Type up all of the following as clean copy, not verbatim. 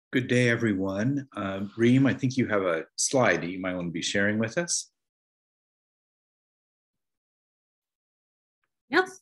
Good day, everyone. Reem, I think you have a slide that you might want to be sharing with us. Yes.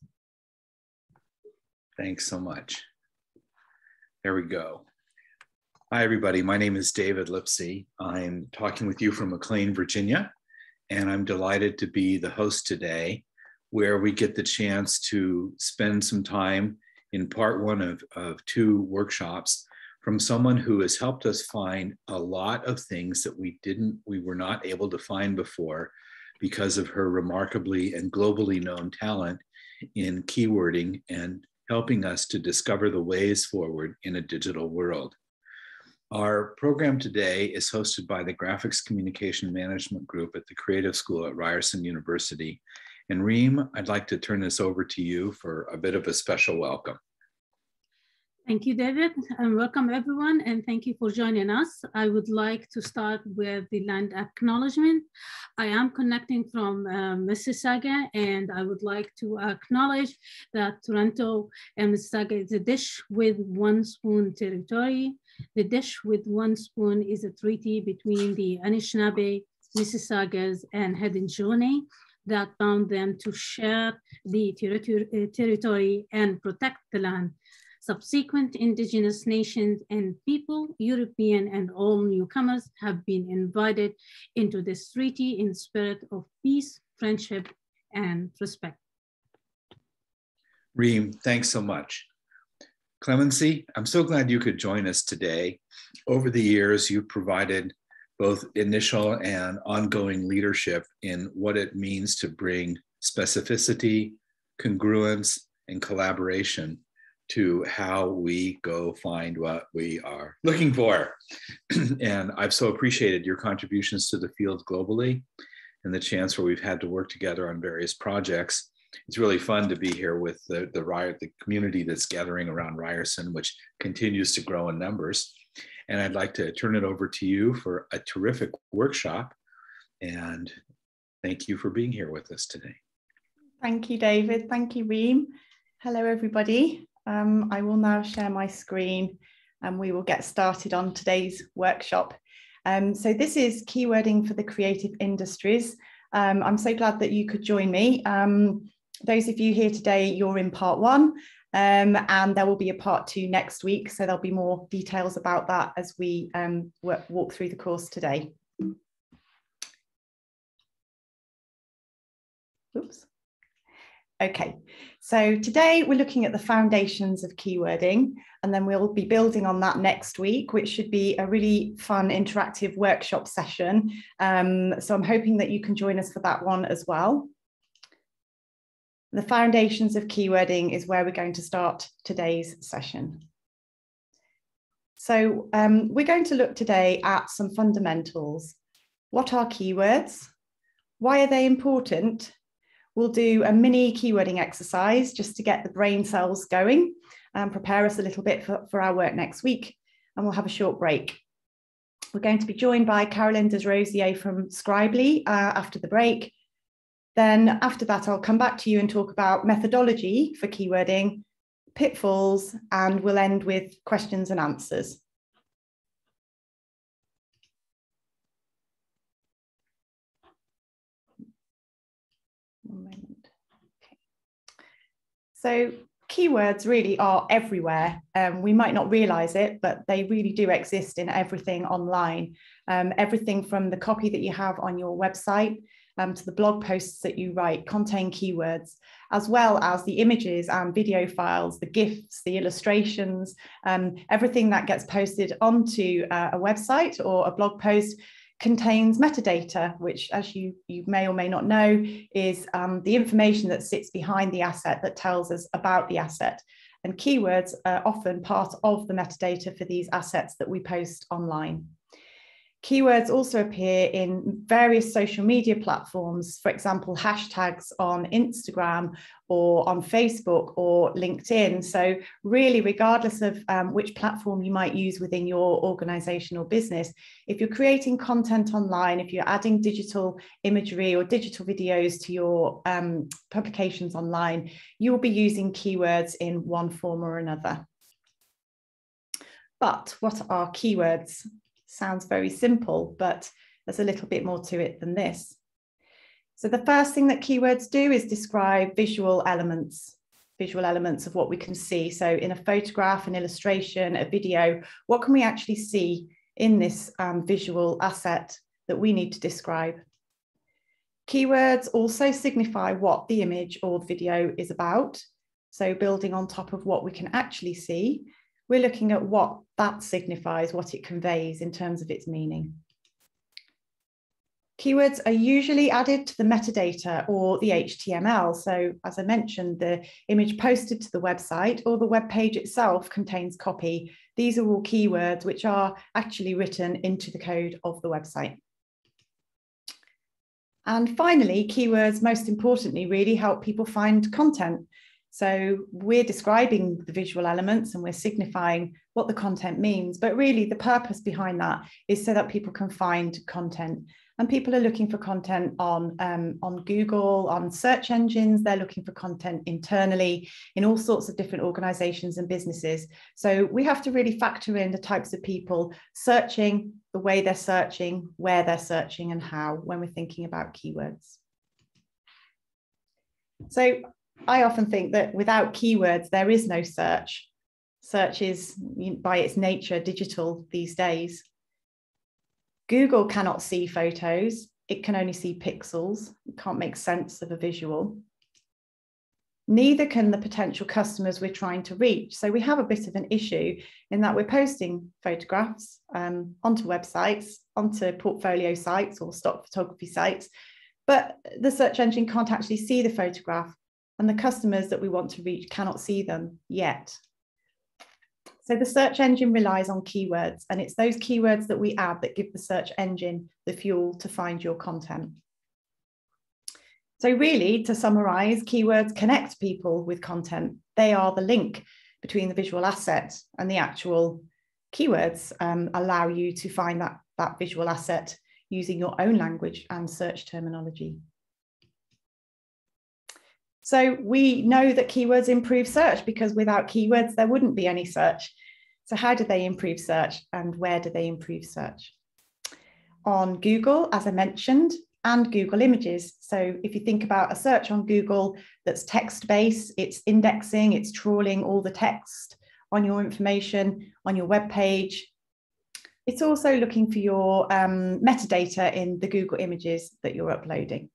Thanks so much. There we go. Hi, everybody. My name is David Lipsey. I'm talking with you from McLean, Virginia, and I'm delighted to be the host today, where we get the chance to spend some time in part one of two workshops from someone who has helped us find a lot of things that we were not able to find before because of her remarkably and globally known talent in keywording and helping us to discover the ways forward in a digital world. Our program today is hosted by the Graphics Communication Management Group at the Creative School at Ryerson University. And Reem, I'd like to turn this over to you for a bit of a special welcome. Thank you, David, and welcome everyone, and thank you for joining us. I would like to start with the land acknowledgement. I am connecting from Mississauga, and I would like to acknowledge that Toronto and Mississauga is a dish with one spoon territory. The dish with one spoon is a treaty between the Anishinaabe, Mississaugas, and Haudenosaunee that bound them to share the territory and protect the land. Subsequent indigenous nations and people, European and all newcomers, have been invited into this treaty in spirit of peace, friendship, and respect. Reem, thanks so much. Clemency, I'm so glad you could join us today. Over the years, you've provided both initial and ongoing leadership in what it means to bring specificity, congruence, and collaboration to how we go find what we are looking for. And I've so appreciated your contributions to the field globally and the chance where we've had to work together on various projects. It's really fun to be here with the community that's gathering around Ryerson, which continues to grow in numbers. And I'd like to turn it over to you for a terrific workshop. And thank you for being here with us today. Thank you, David. Thank you, Reem. Hello, everybody. I will now share my screen and we will get started on today's workshop. So this is keywording for the creative industries. I'm so glad that you could join me. Those of you here today, you're in part one, and there will be a part two next week. So there'll be more details about that as we walk through the course today. Oops. Okay, so today we're looking at the foundations of keywording, and then we'll be building on that next week, which should be a really fun interactive workshop session. So I'm hoping that you can join us for that one as well. The foundations of keywording is where we're going to start today's session. So we're going to look today at some fundamentals. What are keywords? Why are they important? We'll do a mini keywording exercise just to get the brain cells going and prepare us a little bit for our work next week. And we'll have a short break. We're going to be joined by Caroline Desrosiers from Scribely after the break. Then after that, I'll come back to you and talk about methodology for keywording, pitfalls, and we'll end with questions and answers. One moment. Okay. So keywords really are everywhere. We might not realize it, but they really do exist in everything online. Everything from the copy that you have on your website to the blog posts that you write contain keywords, as well as the images and video files, the GIFs, the illustrations, everything that gets posted onto a website or a blog post contains metadata, which, as you may or may not know, is the information that sits behind the asset that tells us about the asset. And keywords are often part of the metadata for these assets that we post online. Keywords also appear in various social media platforms, for example, hashtags on Instagram or on Facebook or LinkedIn. So really, regardless of which platform you might use within your organization or business, if you're creating content online, if you're adding digital imagery or digital videos to your publications online, you will be using keywords in one form or another. But what are keywords? Sounds very simple, but there's a little bit more to it than this. So the first thing that keywords do is describe visual elements of what we can see. So in a photograph, an illustration, a video, what can we actually see in this visual asset that we need to describe? Keywords also signify what the image or the video is about. So building on top of what we can actually see, we're looking at what that signifies, what it conveys in terms of its meaning. Keywords are usually added to the metadata or the HTML. So as I mentioned, the image posted to the website or the web page itself contains copy. These are all keywords which are actually written into the code of the website. And finally, keywords, most importantly, really help people find content. So we're describing the visual elements and we're signifying what the content means, but really the purpose behind that is so that people can find content. And people are looking for content on Google, on search engines. They're looking for content internally in all sorts of different organizations and businesses. So we have to really factor in the types of people searching, the way they're searching, where they're searching, and how when we're thinking about keywords. So I often think that without keywords, there is no search. Search is, by its nature, digital these days. Google cannot see photos. It can only see pixels. It can't make sense of a visual. Neither can the potential customers we're trying to reach. So we have a bit of an issue in that we're posting photographs onto websites, onto portfolio sites or stock photography sites, but the search engine can't actually see the photograph, and the customers that we want to reach cannot see them yet. So the search engine relies on keywords, and it's those keywords that we add that give the search engine the fuel to find your content. So really, to summarize, keywords connect people with content. They are the link between the visual asset and the actual keywords, allow you to find that visual asset using your own language and search terminology. So we know that keywords improve search because without keywords, there wouldn't be any search. So how do they improve search and where do they improve search? On Google, as I mentioned, and Google Images. So if you think about a search on Google that's text-based, it's indexing, it's trawling all the text on your information, on your web page. It's also looking for your metadata in the Google Images that you're uploading.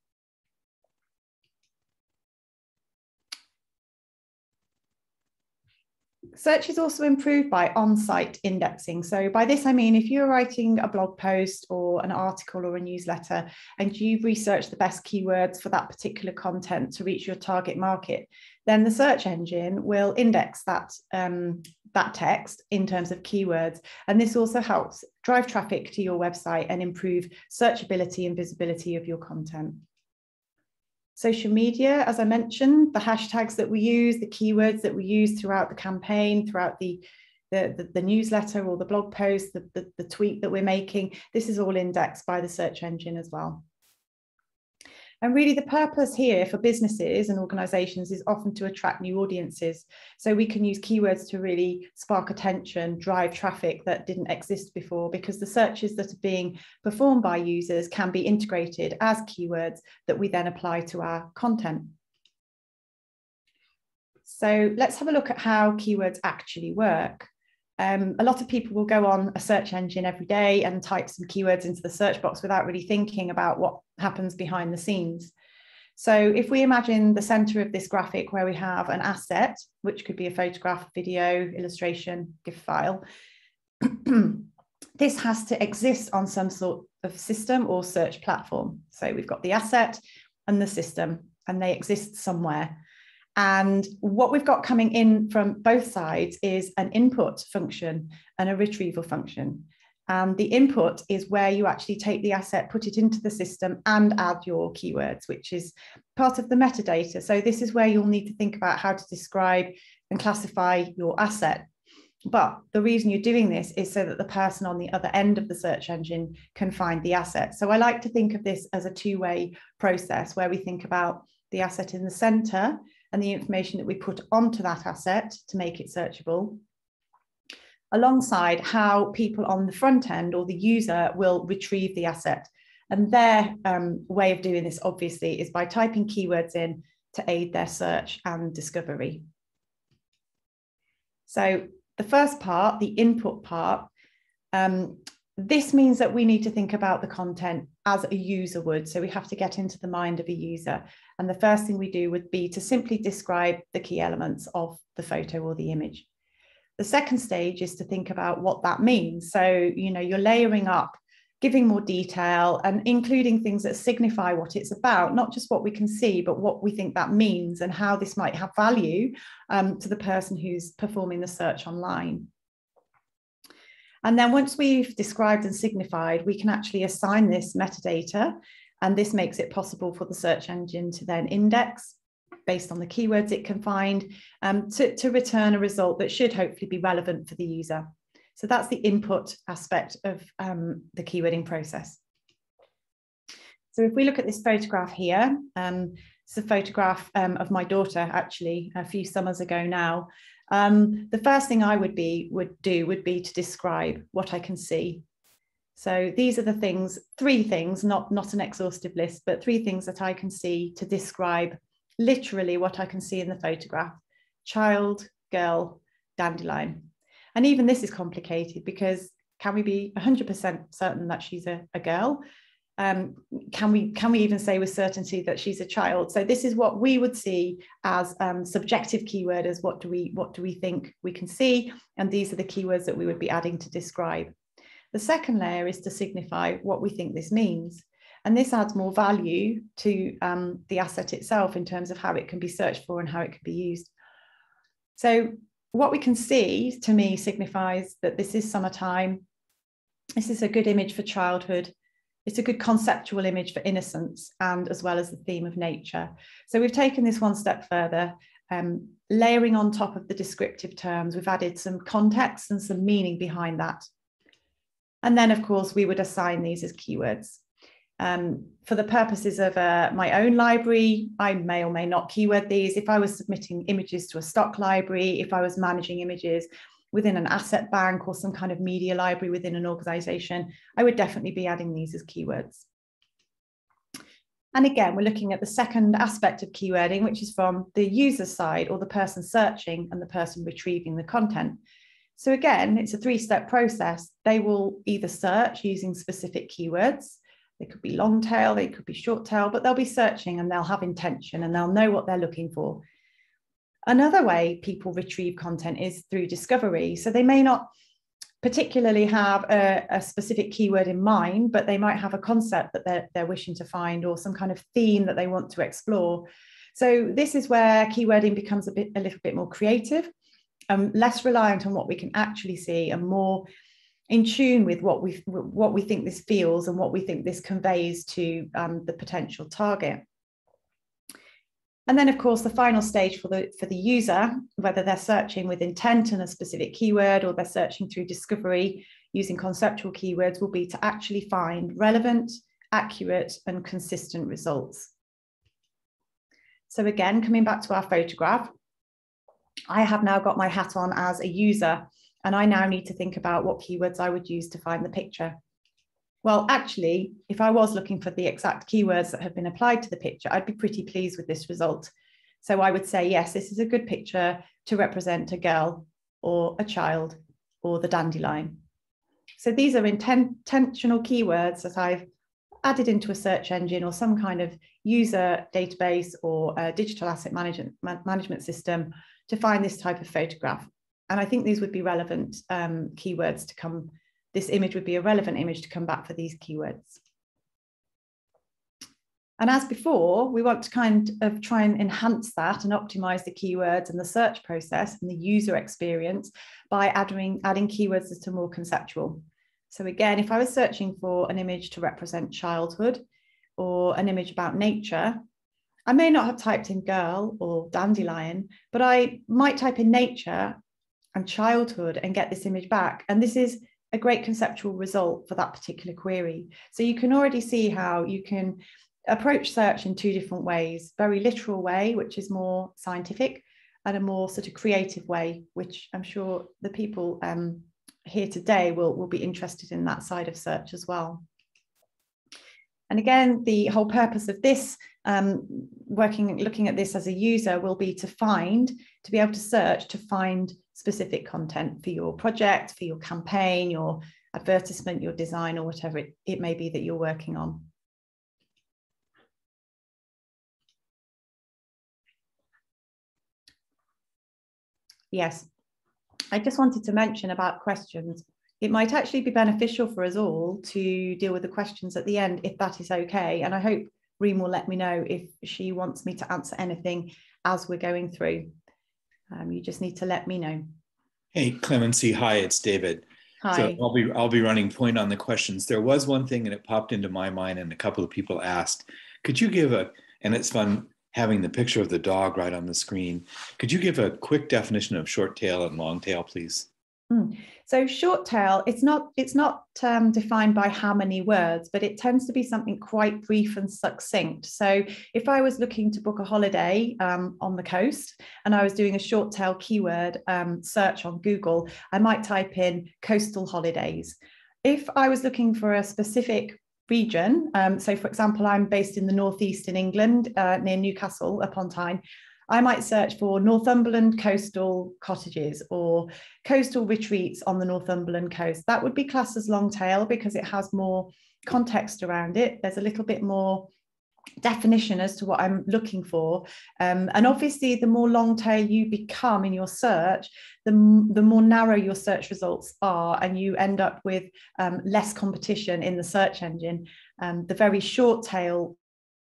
Search is also improved by on-site indexing. So by this, I mean, if you're writing a blog post or an article or a newsletter and you've researched the best keywords for that particular content to reach your target market, then the search engine will index that, that text in terms of keywords. And this also helps drive traffic to your website and improve searchability and visibility of your content. Social media, as I mentioned, the hashtags that we use, the keywords that we use throughout the campaign, throughout the newsletter or the blog post, the tweet that we're making, this is all indexed by the search engine as well. And really the purpose here for businesses and organizations is often to attract new audiences. So we can use keywords to really spark attention, drive traffic that didn't exist before, because the searches that are being performed by users can be integrated as keywords that we then apply to our content. So let's have a look at how keywords actually work. A lot of people will go on a search engine every day and type some keywords into the search box without really thinking about what happens behind the scenes. So if we imagine the center of this graphic where we have an asset, which could be a photograph, video, illustration, GIF file, this has to exist on some sort of system or search platform. So we've got the asset and the system, and they exist somewhere. And what we've got coming in from both sides is an input function and a retrieval function. And the input is where you actually take the asset, put it into the system and add your keywords, which is part of the metadata. So this is where you'll need to think about how to describe and classify your asset. But the reason you're doing this is so that the person on the other end of the search engine can find the asset. So I like to think of this as a two-way process where we think about the asset in the center and the information that we put onto that asset to make it searchable. alongside how people on the front end or the user will retrieve the asset. And their way of doing this, obviously, is by typing keywords in to aid their search and discovery. So the first part, the input part, this means that we need to think about the content as a user would. So we have to get into the mind of a user. And the first thing we do would be to simply describe the key elements of the photo or the image. The second stage is to think about what that means. So, you're layering up, giving more detail and including things that signify what it's about, not just what we can see, but what we think that means and how this might have value to the person who's performing the search online. And then once we've described and signified, we can actually assign this metadata, and this makes it possible for the search engine to then index based on the keywords it can find to return a result that should hopefully be relevant for the user. So that's the input aspect of the keywording process. So if we look at this photograph here, it's a photograph of my daughter, actually, a few summers ago now. The first thing I would do would be to describe what I can see. So these are the things, 3 things, not an exhaustive list, but 3 things that I can see to describe literally what I can see in the photograph: child, girl, dandelion. And even this is complicated, because can we be 100% certain that she's a girl? Can we even say with certainty that she's a child? So this is what we would see as subjective keyword, as what do we think we can see? And these are the keywords that we would be adding to describe. The second layer is to signify what we think this means. And this adds more value to the asset itself in terms of how it can be searched for and how it can be used. So what we can see, to me, signifies that this is summertime. This is a good image for childhood. It's a good conceptual image for innocence, and as well as the theme of nature. So we've taken this one step further, layering on top of the descriptive terms. We've added some context and some meaning behind that. And then, of course, we would assign these as keywords. For the purposes of my own library, I may or may not keyword these. If I was submitting images to a stock library, if I was managing images within an asset bank or some kind of media library within an organization, I would definitely be adding these as keywords. And again, we're looking at the second aspect of keywording, which is from the user side, or the person searching and the person retrieving the content. So again, it's a 3-step process. They will either search using specific keywords. They could be long tail, they could be short tail, but they'll be searching and they'll have intention and they'll know what they're looking for. Another way people retrieve content is through discovery. So they may not particularly have a specific keyword in mind, but they might have a concept that they're wishing to find, or some kind of theme that they want to explore. So this is where keywording becomes a little bit more creative, less reliant on what we can actually see, and more in tune with what we think this feels and what we think this conveys to the potential target. And then, of course, the final stage for the user, whether they're searching with intent and a specific keyword, or they're searching through discovery using conceptual keywords, will be to actually find relevant, accurate, and consistent results. So again, coming back to our photograph, I have now got my hat on as a user, and I now need to think about what keywords I would use to find the picture. Well, actually, if I was looking for the exact keywords that have been applied to the picture, I'd be pretty pleased with this result. So I would say, yes, this is a good picture to represent a girl or a child or the dandelion. So these are intentional keywords that I've added into a search engine or some kind of user database or a digital asset management system to find this type of photograph. And I think these would be relevant keywords to come. This image would be a relevant image to come back for these keywords. And as before, we want to kind of try and enhance that and optimize the keywords and the search process and the user experience by adding keywords that are more conceptual. So again, if I was searching for an image to represent childhood or an image about nature, I may not have typed in girl or dandelion, but I might type in nature and childhood and get this image back. And this is a great conceptual result for that particular query. So you can already see how you can approach search in 2 different ways: very literal way, which is more scientific, and a more sort of creative way, which I'm sure the people here today will be interested in that side of search as well. And again, the whole purpose of this, looking at this as a user, will be to be able to search to find specific content for your project, for your campaign, your advertisement, your design, or whatever it may be that you're working on. Yes, I just wanted to mention about questions. It might actually be beneficial for us all to deal with the questions at the end, if that is okay. And I hope Reem will let me know if she wants me to answer anything as we're going through. You just need to let me know. Hey, Clemency. Hi, it's David. Hi. So I'll be running point on the questions. There was one thing and it popped into my mind and a couple of people asked, could you give and it's fun having the picture of the dog right on the screen. Could you give a quick definition of short tail and long tail, please? So short tail, it's not defined by how many words, but it tends to be something quite brief and succinct. So if I was looking to book a holiday on the coast and I was doing a short tail keyword search on Google, I might type in coastal holidays. If I was looking for a specific region, so for example, I'm based in the northeast in England, near Newcastle upon Tyne, I might search for Northumberland coastal cottages or coastal retreats on the Northumberland coast. That would be classed as long tail because it has more context around it. There's a little bit more definition as to what I'm looking for. And obviously, the more long tail you become in your search, the more narrow your search results are, and you end up with less competition in the search engine. The very short tail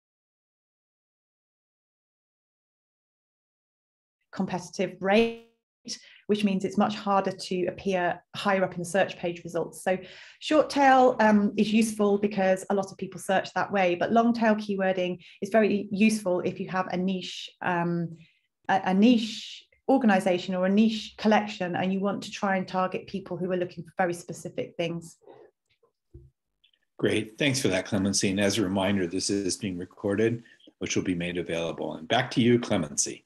competitive rate, which means it's much harder to appear higher up in the search page results. So short tail is useful because a lot of people search that way, but long tail keywording is very useful if you have a niche organization or a niche collection and you want to try and target people who are looking for very specific things. Great, thanks for that, Clemency. And as a reminder, this is being recorded, which will be made available. And back to you, Clemency.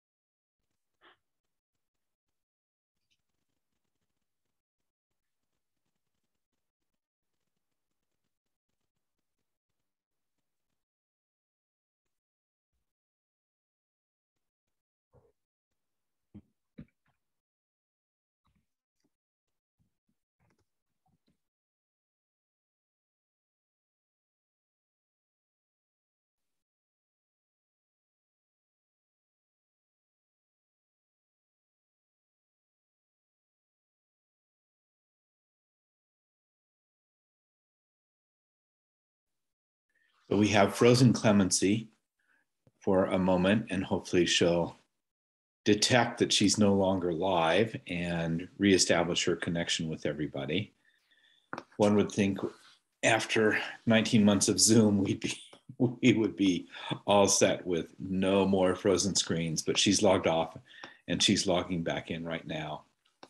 So we have frozen Clemency for a moment, and hopefully she'll detect that she's no longer live and reestablish her connection with everybody. One would think after 19 months of Zoom, we would be all set with no more frozen screens, but she's logged off and she's logging back in right now.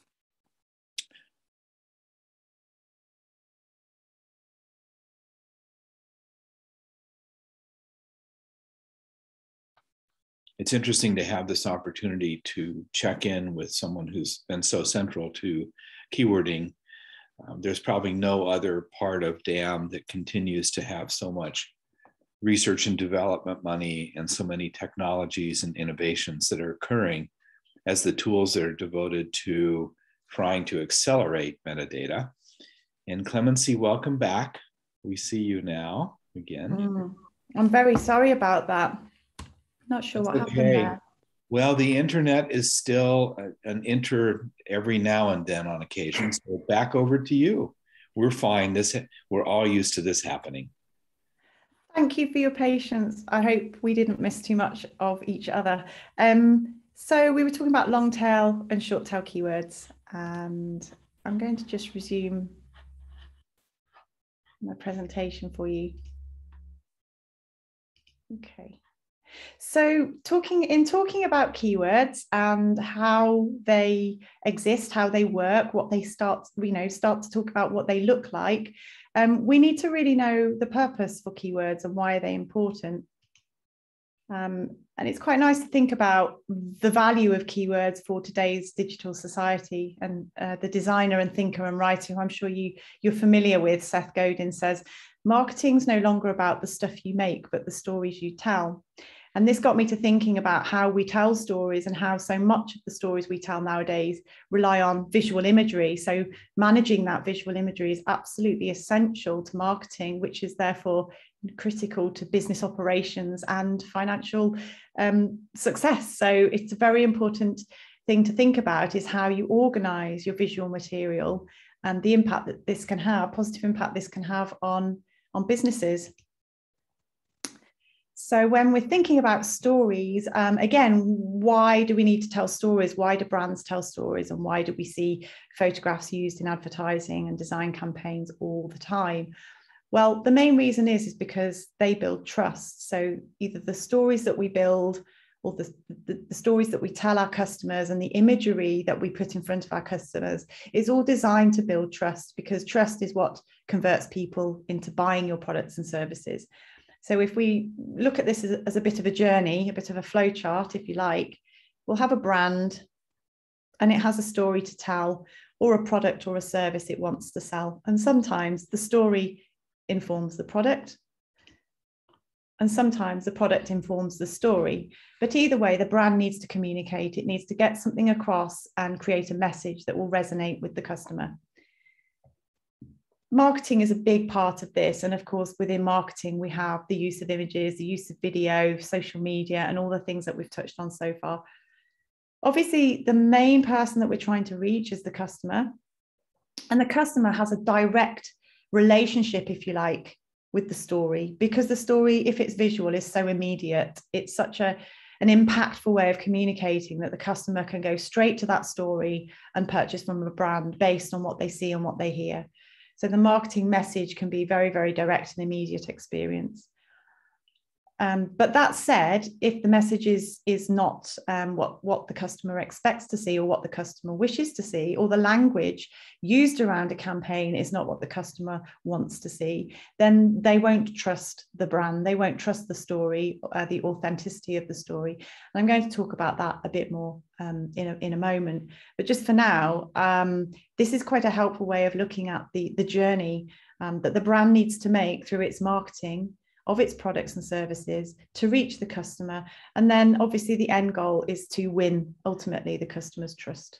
It's interesting to have this opportunity to check in with someone who's been so central to keywording. There's probably no other part of DAM that continues to have so much research and development money and so many technologies and innovations that are occurring as the tools that are devoted to trying to accelerate metadata. And Clemency, welcome back. We see you now again. I'm very sorry about that. Not sure what happened there. Well, the internet is still an every now and then on occasion. So back over to you. We're fine. We're all used to this happening. Thank you for your patience. I hope we didn't miss too much of each other. So we were talking about long tail and short tail keywords, and I'm going to just resume my presentation for you. Okay. So talking about keywords and how they exist, how they work, what they start to talk about what they look like, we need to really know the purpose for keywords and why are they important. And it's quite nice to think about the value of keywords for today's digital society. And the designer and thinker and writer, who I'm sure you're familiar with, Seth Godin, says, marketing's no longer about the stuff you make, but the stories you tell. And this got me to thinking about how we tell stories and how so much of the stories we tell nowadays rely on visual imagery. So managing that visual imagery is absolutely essential to marketing, which is therefore critical to business operations and financial success. So it's a very important thing to think about, is how you organize your visual material and the impact that this can have, positive impact this can have on businesses. So when we're thinking about stories, again, why do we need to tell stories? Why do brands tell stories? And why do we see photographs used in advertising and design campaigns all the time? Well, the main reason is because they build trust. So either the stories that we build or the stories that we tell our customers and the imagery that we put in front of our customers is all designed to build trust, because trust is what converts people into buying your products and services. So if we look at this as a bit of a journey, a bit of a flow chart, if you like, we'll have a brand and it has a story to tell, or a product or a service it wants to sell. And sometimes the story informs the product, and sometimes the product informs the story. But either way, the brand needs to communicate. It needs to get something across and create a message that will resonate with the customer. Marketing is a big part of this. And of course, within marketing, we have the use of images, the use of video, social media, and all the things that we've touched on so far. Obviously, the main person that we're trying to reach is the customer. And the customer has a direct relationship, if you like, with the story, because the story, if it's visual, is so immediate. It's such an impactful way of communicating that the customer can go straight to that story and purchase from a brand based on what they see and what they hear. So the marketing message can be very, very direct and immediate experience. But that said, if the message is not what the customer expects to see, or what the customer wishes to see, or the language used around a campaign is not what the customer wants to see, then they won't trust the brand, they won't trust the story, the authenticity of the story. And I'm going to talk about that a bit more in a moment. But just for now, this is quite a helpful way of looking at the journey that the brand needs to make through its marketing of its products and services to reach the customer. And then obviously the end goal is to win ultimately the customer's trust.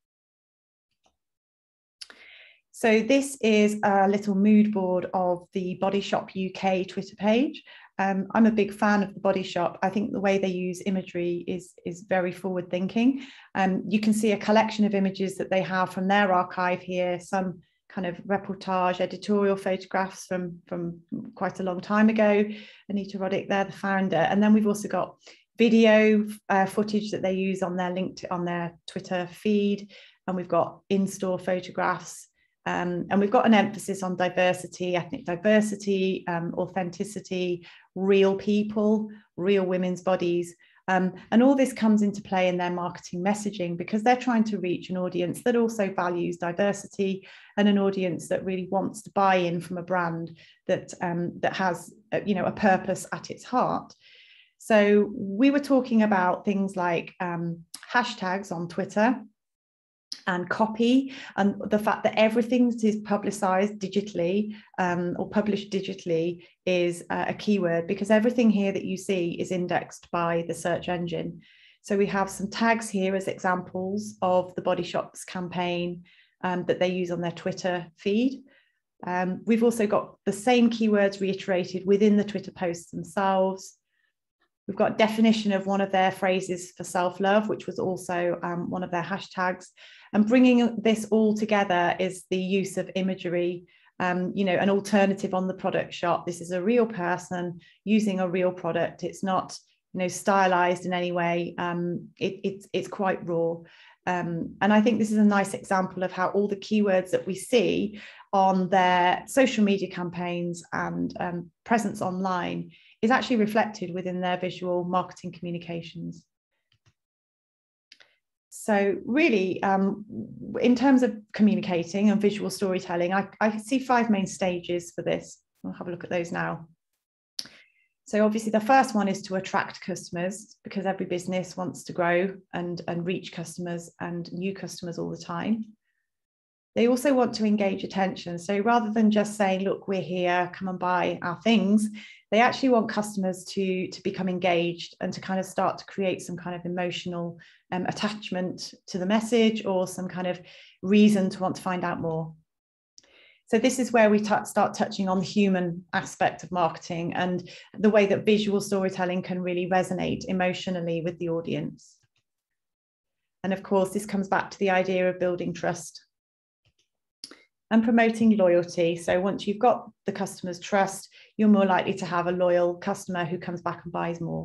So this is a little mood board of the Body Shop UK Twitter page. I'm a big fan of the Body Shop. I think the way they use imagery is very forward thinking. You can see a collection of images that they have from their archive here, some kind of reportage, editorial photographs from quite a long time ago. Anita Roddick, they're the founder. And then we've also got video footage that they use on their Twitter feed. And we've got in-store photographs. And we've got an emphasis on diversity, ethnic diversity, authenticity, real people, real women's bodies. And all this comes into play in their marketing messaging, because they're trying to reach an audience that also values diversity, and an audience that really wants to buy in from a brand that has a purpose at its heart. So we were talking about things like hashtags on Twitter and copy, and the fact that everything that is publicized digitally or published digitally is a keyword, because everything here that you see is indexed by the search engine. So we have some tags here as examples of the Body Shop's campaign that they use on their Twitter feed. We've also got the same keywords reiterated within the Twitter posts themselves. We've got a definition of one of their phrases for self-love, which was also one of their hashtags. And bringing this all together is the use of imagery, an alternative on the product shop. This is a real person using a real product. It's not, stylized in any way. It's quite raw. And I think this is a nice example of how all the keywords that we see on their social media campaigns and presence online is actually reflected within their visual marketing communications. So really, in terms of communicating and visual storytelling, I see 5 main stages for this. We'll have a look at those now. So obviously the first one is to attract customers, because every business wants to grow and reach customers and new customers all the time. They also want to engage attention. So rather than just saying, look, we're here, come and buy our things, they actually want customers to become engaged and to kind of start to create some kind of emotional attachment to the message, or some kind of reason to want to find out more. So this is where we start touching on the human aspect of marketing and the way that visual storytelling can really resonate emotionally with the audience. And of course, this comes back to the idea of building trust and promoting loyalty. So once you've got the customer's trust, you're more likely to have a loyal customer who comes back and buys more.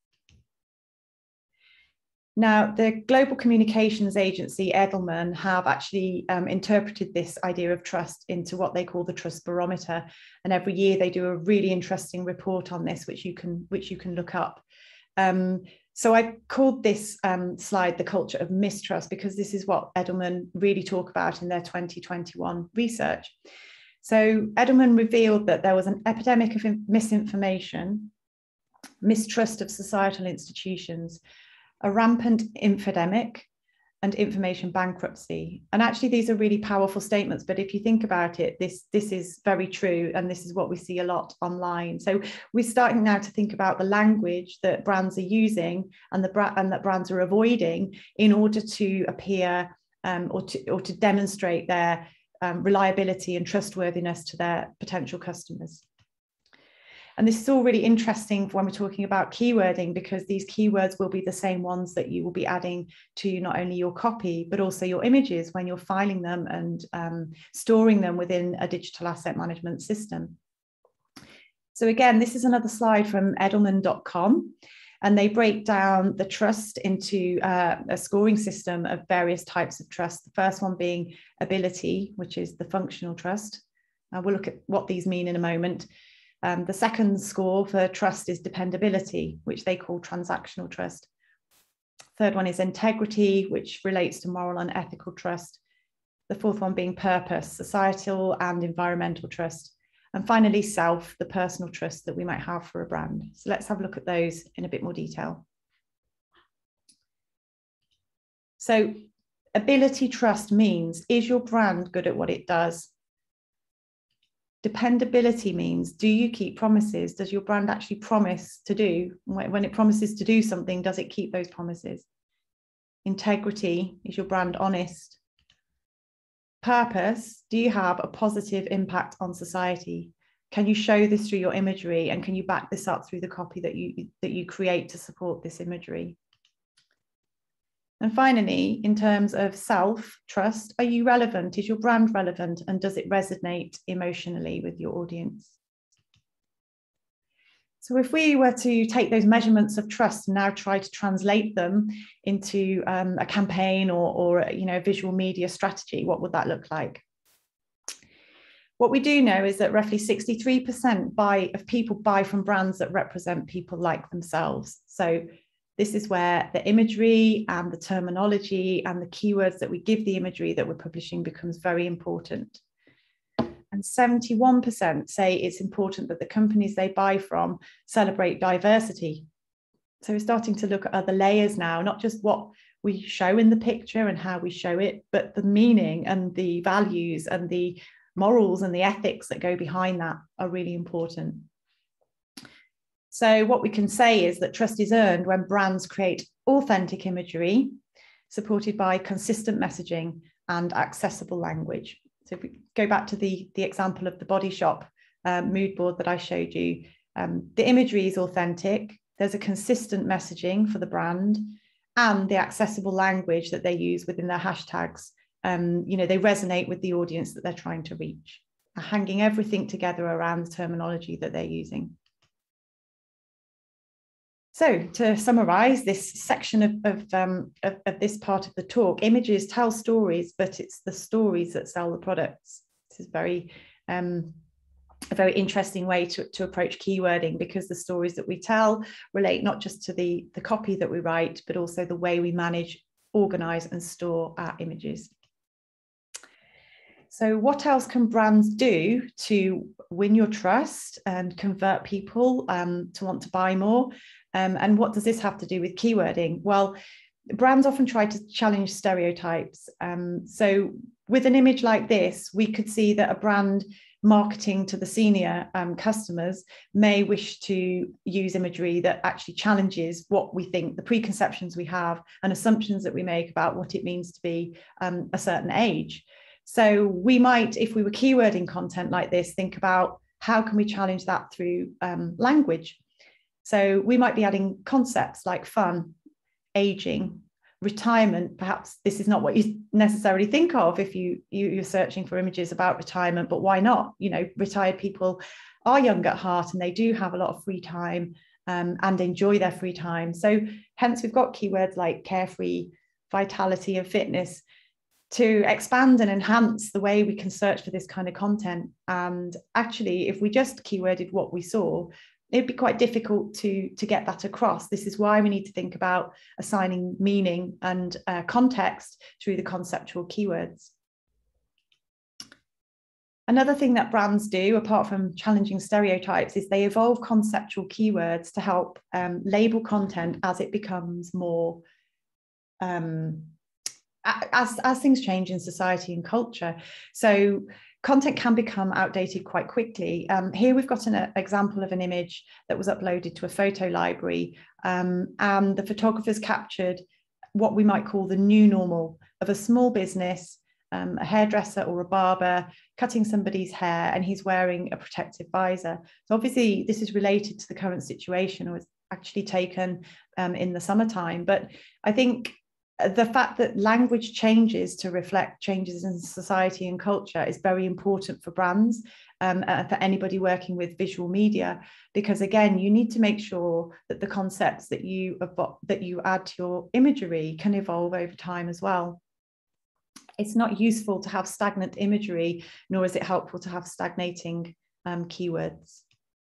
Now, the global communications agency Edelman have actually interpreted this idea of trust into what they call the trust barometer. And every year they do a really interesting report on this, which you can look up. So I called this slide the culture of mistrust, because this is what Edelman really talk about in their 2021 research. So Edelman revealed that there was an epidemic of misinformation, mistrust of societal institutions, a rampant infodemic, and information bankruptcy. And actually, these are really powerful statements, but if you think about it, this is very true, and this is what we see a lot online. So we're starting now to think about the language that brands are using and that brands are avoiding in order to appear or to demonstrate their reliability and trustworthiness to their potential customers. And this is all really interesting when we're talking about keywording, because these keywords will be the same ones that you will be adding to not only your copy, but also your images when you're filing them and storing them within a digital asset management system. So again, this is another slide from edelman.com, and they break down the trust into a scoring system of various types of trust. The first one being ability, which is the functional trust. We'll look at what these mean in a moment. The second score for trust is dependability, which they call transactional trust. Third one is integrity, which relates to moral and ethical trust. The fourth one being purpose, societal and environmental trust. And finally, self, the personal trust that we might have for a brand. So let's have a look at those in a bit more detail. So ability trust means, is your brand good at what it does? Dependability means, do you keep promises? Does your brand actually promise to do? When it promises to do something, does it keep those promises? Integrity, is your brand honest? Purpose, do you have a positive impact on society? Can you show this through your imagery, and can you back this up through the copy that you create to support this imagery? And finally, in terms of self-trust, are you relevant? Is your brand relevant, and does it resonate emotionally with your audience? So if we were to take those measurements of trust and now try to translate them into a campaign or a visual media strategy, what would that look like? What we do know is that roughly 63% of people buy from brands that represent people like themselves. So this is where the imagery and the terminology and the keywords that we give the imagery that we're publishing becomes very important. And 71% say it's important that the companies they buy from celebrate diversity. So we're starting to look at other layers now, not just what we show in the picture and how we show it, but the meaning and the values and the morals and the ethics that go behind that are really important. So what we can say is that trust is earned when brands create authentic imagery supported by consistent messaging and accessible language. So if we go back to the example of the Body Shop mood board that I showed you, the imagery is authentic, there's a consistent messaging for the brand, and the accessible language that they use within their hashtags, they resonate with the audience that they're trying to reach, hanging everything together around the terminology that they're using. So to summarize this section of this part of the talk, images tell stories, but it's the stories that sell the products. This is a very interesting way to approach keywording, because the stories that we tell relate not just to the copy that we write, but also the way we manage, organize, and store our images. So what else can brands do to win your trust and convert people to want to buy more? And what does this have to do with keywording? Well, brands often try to challenge stereotypes. So with an image like this, we could see that a brand marketing to the senior customers may wish to use imagery that actually challenges what we think, the preconceptions we have and assumptions that we make about what it means to be a certain age. So we might, if we were keywording content like this, think about how can we challenge that through language. So we might be adding concepts like fun, aging, retirement. Perhaps this is not what you necessarily think of if you're searching for images about retirement, but why not? You know, retired people are young at heart and they do have a lot of free time and enjoy their free time. So hence we've got keywords like carefree, vitality and fitness to expand and enhance the way we can search for this kind of content. And actually, if we just keyworded what we saw, it'd be quite difficult to get that across. This is why we need to think about assigning meaning and context through the conceptual keywords. Another thing that brands do, apart from challenging stereotypes, is they evolve conceptual keywords to help label content as it becomes more as things change in society and culture. So content can become outdated quite quickly. Here we've got an example of an image that was uploaded to a photo library, and the photographers captured what we might call the new normal of a small business, a hairdresser or a barber cutting somebody's hair, and he's wearing a protective visor. So obviously this is related to the current situation, or was actually taken in the summertime. But I think the fact that language changes to reflect changes in society and culture is very important for brands, for anybody working with visual media, because again, you need to make sure that the concepts that you add to your imagery can evolve over time as well. It's not useful to have stagnant imagery, nor is it helpful to have stagnating keywords.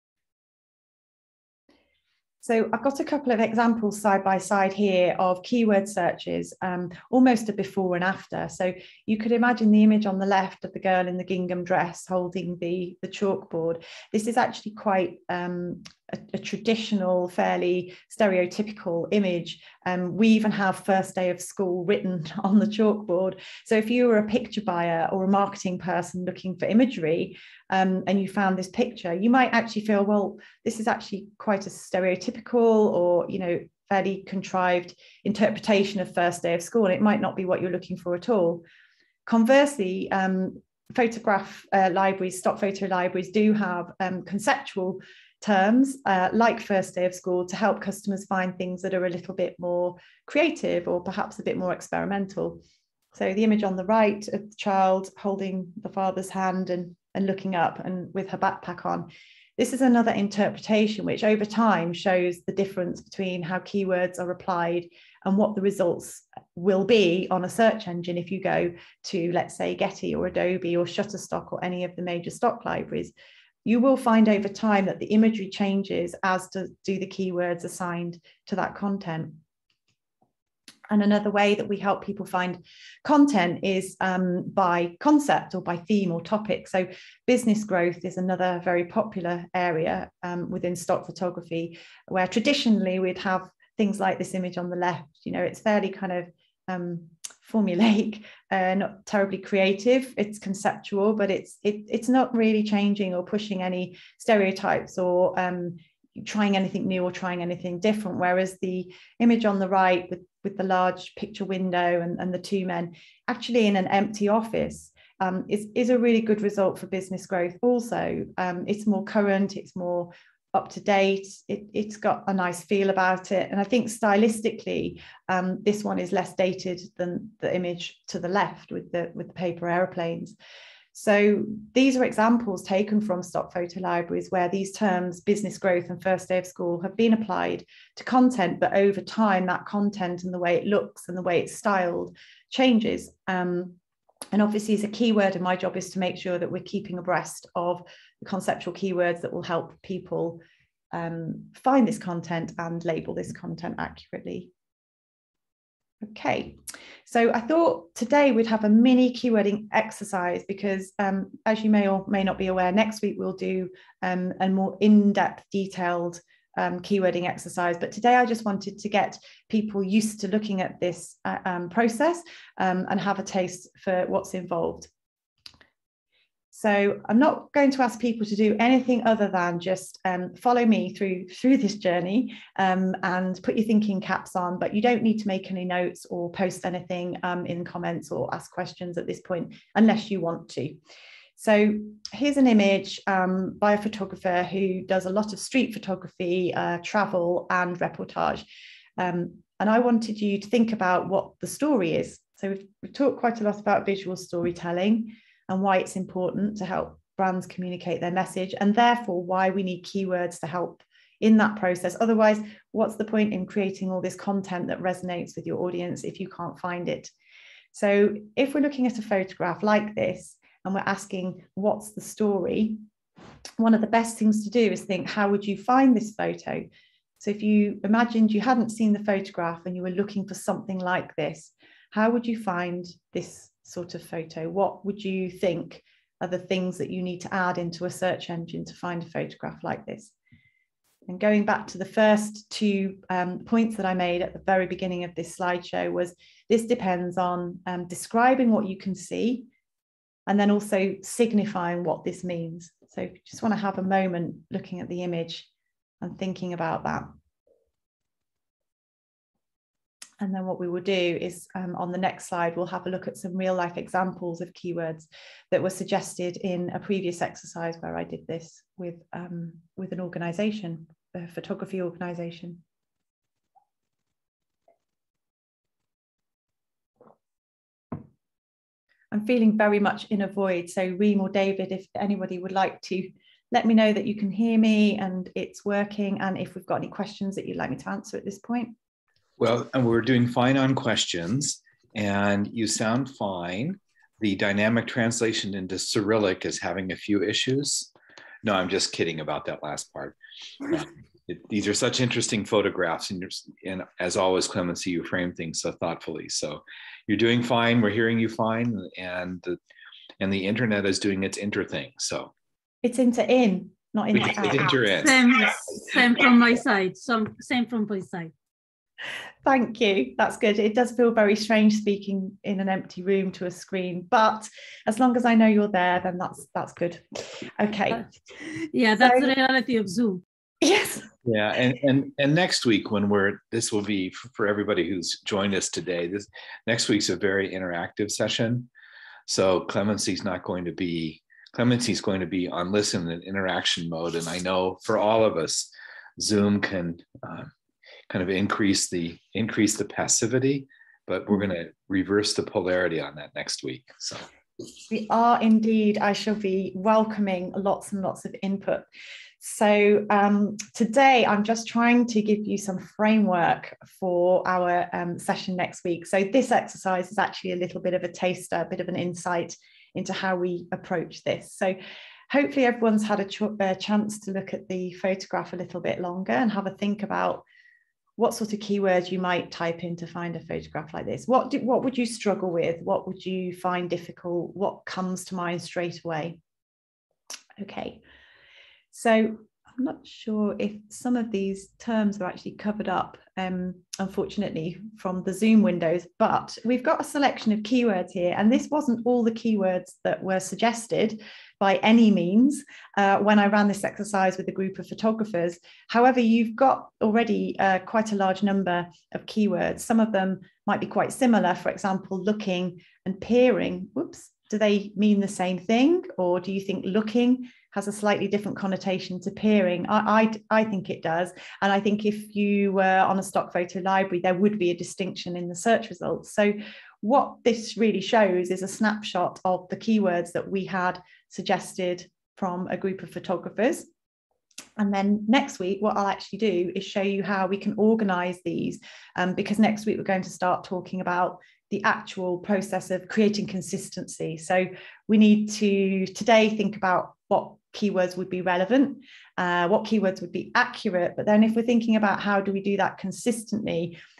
So I've got a couple of examples side by side here of keyword searches, almost a before and after. So you could imagine the image on the left of the girl in the gingham dress holding the chalkboard. This is actually quite a traditional, fairly stereotypical image. We even have first day of school written on the chalkboard. So if you were a picture buyer or a marketing person looking for imagery, and you found this picture, you might actually feel, well, this is actually quite a stereotypical or, you know, fairly contrived interpretation of first day of school, and it might not be what you're looking for at all. Conversely, photograph libraries, stock photo libraries do have conceptual terms like first day of school to help customers find things that are a little bit more creative or perhaps a bit more experimental. So the image on the right of the child holding the father's hand and looking up and with her backpack on. This is another interpretation which over time shows the difference between how keywords are applied and what the results will be on a search engine if you go to, let's say, Getty or Adobe or Shutterstock or any of the major stock libraries. You will find over time that the imagery changes as do the keywords assigned to that content. And another way that we help people find content is by concept or by theme or topic. So business growth is another very popular area within stock photography, where traditionally we'd have things like this image on the left. You know, it's fairly kind of formulaic, not terribly creative. It's conceptual, but it's not really changing or pushing any stereotypes or trying anything new or trying anything different. Whereas the image on the right with the large picture window and the two men actually in an empty office is a really good result for business growth. Also, it's more current, it's more up to date, it's got a nice feel about it. And I think stylistically, this one is less dated than the image to the left with the paper airplanes. So these are examples taken from stock photo libraries where these terms, business growth and first day of school, have been applied to content, but over time that content and the way it looks and the way it's styled changes. And obviously as a keyword, and my job is to make sure that we're keeping abreast of the conceptual keywords that will help people find this content and label this content accurately. Okay, so I thought today we'd have a mini keywording exercise because as you may or may not be aware, next week we'll do a more in-depth, detailed keywording exercise. But today I just wanted to get people used to looking at this process and have a taste for what's involved. So I'm not going to ask people to do anything other than just follow me through this journey and put your thinking caps on, but you don't need to make any notes or post anything in comments or ask questions at this point unless you want to. So here's an image by a photographer who does a lot of street photography, travel and reportage. And I wanted you to think about what the story is. So we've talked quite a lot about visual storytelling and why it's important to help brands communicate their message, and therefore why we need keywords to help in that process. Otherwise, what's the point in creating all this content that resonates with your audience if you can't find it? So if we're looking at a photograph like this and we're asking, what's the story? One of the best things to do is think, how would you find this photo? So if you imagined you hadn't seen the photograph and you were looking for something like this, how would you find this sort of photo? What would you think are the things that you need to add into a search engine to find a photograph like this? And going back to the first two points that I made at the very beginning of this slideshow was this depends on describing what you can see and then also signifying what this means. So if you just want to have a moment looking at the image and thinking about that. And then what we will do is on the next slide, we'll have a look at some real life examples of keywords that were suggested in a previous exercise where I did this with an organization, a photography organization. I'm feeling very much in a void. So Reem or David, if anybody would like to let me know that you can hear me and it's working, and if we've got any questions that you'd like me to answer at this point. Well, and we're doing fine on questions, and you sound fine. The dynamic translation into Cyrillic is having a few issues. No, I'm just kidding about that last part. These are such interesting photographs, and as always, Clemency, you frame things so thoughtfully. So you're doing fine. We're hearing you fine, and the internet is doing its inter thing. So it's in, not into out. Same from my side. Same from my side. Thank you. That's good. It does feel very strange speaking in an empty room to a screen, but as long as I know you're there, then that's good. Okay. Yeah, that's the reality of Zoom. Yes. Yeah, and next week this will be for everybody who's joined us today. This next week's a very interactive session. So Clemency's going to be on listen and interaction mode, and I know for all of us, Zoom can kind of increase the passivity, but we're going to reverse the polarity on that next week. So we are indeed. I shall be welcoming lots and lots of input. So today I'm just trying to give you some framework for our session next week. So this exercise is actually a little bit of a taster, a bit of an insight into how we approach this. So hopefully everyone's had a chance to look at the photograph a little bit longer and have a think about what sort of keywords you might type in to find a photograph like this. What would you struggle with? What would you find difficult? What comes to mind straight away? Okay, so I'm not sure if some of these terms are actually covered up, unfortunately, from the Zoom windows, but we've got a selection of keywords here, and this wasn't all the keywords that were suggested by any means when I ran this exercise with a group of photographers. However, you've got already quite a large number of keywords. Some of them might be quite similar. For example, looking and peering. Whoops, do they mean the same thing? Or do you think looking has a slightly different connotation to peering? I think it does. And I think if you were on a stock photo library, there would be a distinction in the search results. So what this really shows is a snapshot of the keywords that we had suggested from a group of photographers. And then next week, what I'll actually do is show you how we can organize these, because next week we're going to start talking about the actual process of creating consistency. So we need to today think about what keywords would be relevant, what keywords would be accurate. But then if we're thinking about how do we do that consistently,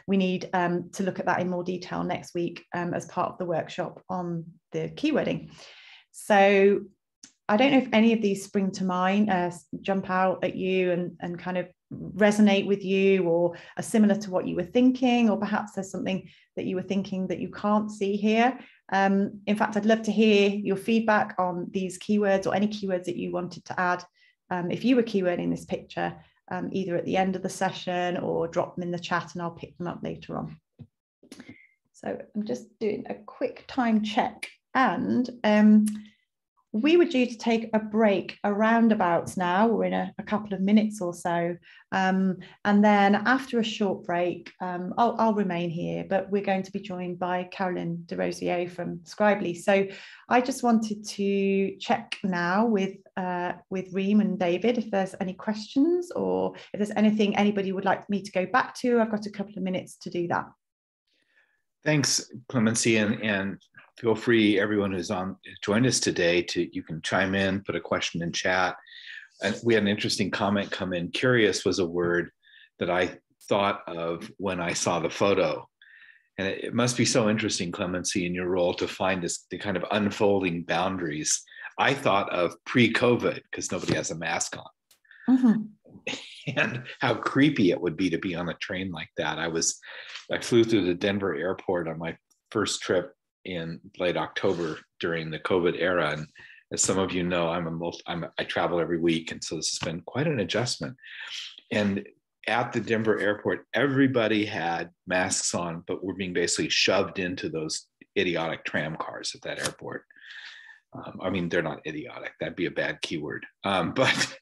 we need to look at that in more detail next week as part of the workshop on the keywording. So I don't know if any of these spring to mind, jump out at you and kind of resonate with you, or are similar to what you were thinking, or perhaps there's something that you were thinking that you can't see here. In fact, I'd love to hear your feedback on these keywords, or any keywords that you wanted to add if you were keywording this picture, either at the end of the session or drop them in the chat and I'll pick them up later on. So I'm just doing a quick time check, and we were due to take a break around about now. We're in a couple of minutes or so. And then after a short break, I'll remain here, but we're going to be joined by Caroline de Rosier from Scribely. So I just wanted to check now with Reem and David if there's any questions, or if there's anything anybody would like me to go back to. I've got a couple of minutes to do that. Thanks, Clemency, and feel free, everyone who's joined us today, you can chime in, put a question in chat. And we had an interesting comment come in. Curious was a word that I thought of when I saw the photo. And it must be so interesting, Clemency, in your role to find the kind of unfolding boundaries. I thought of pre-COVID, because nobody has a mask on. Mm-hmm. And how creepy it would be to be on a train like that. I flew through the Denver airport on my first trip in late October during the COVID era. And as some of you know, I travel every week. And so this has been quite an adjustment. And at the Denver airport, everybody had masks on, but were being basically shoved into those idiotic tram cars at that airport. I mean, they're not idiotic. That'd be a bad keyword. But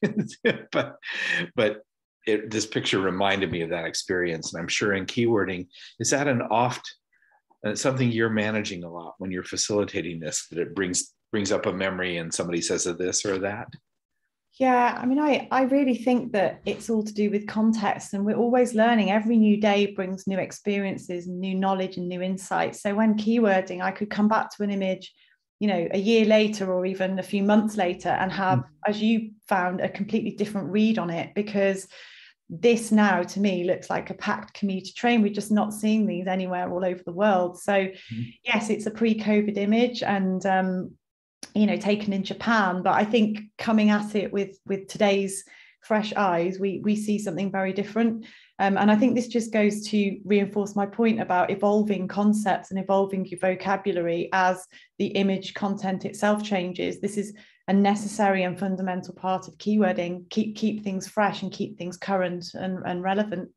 this picture reminded me of that experience. And I'm sure in keywording, is that something you're managing a lot when you're facilitating this, that it brings up a memory and somebody says this or that? Yeah, I mean, I really think that it's all to do with context, and we're always learning. Every new day brings new experiences, new knowledge and new insights. So when keywording, I could come back to an image, a year later or even a few months later and have, as you found, a completely different read on it, because this now to me looks like a packed commuter train. We're just not seeing these anywhere all over the world. So yes, it's a pre-COVID image, and taken in Japan, but I think coming at it with today's fresh eyes, we see something very different. And I think this just goes to reinforce my point about evolving concepts and evolving your vocabulary as the image content itself changes. This is a necessary and fundamental part of keywording. Keep things fresh and keep things current and relevant.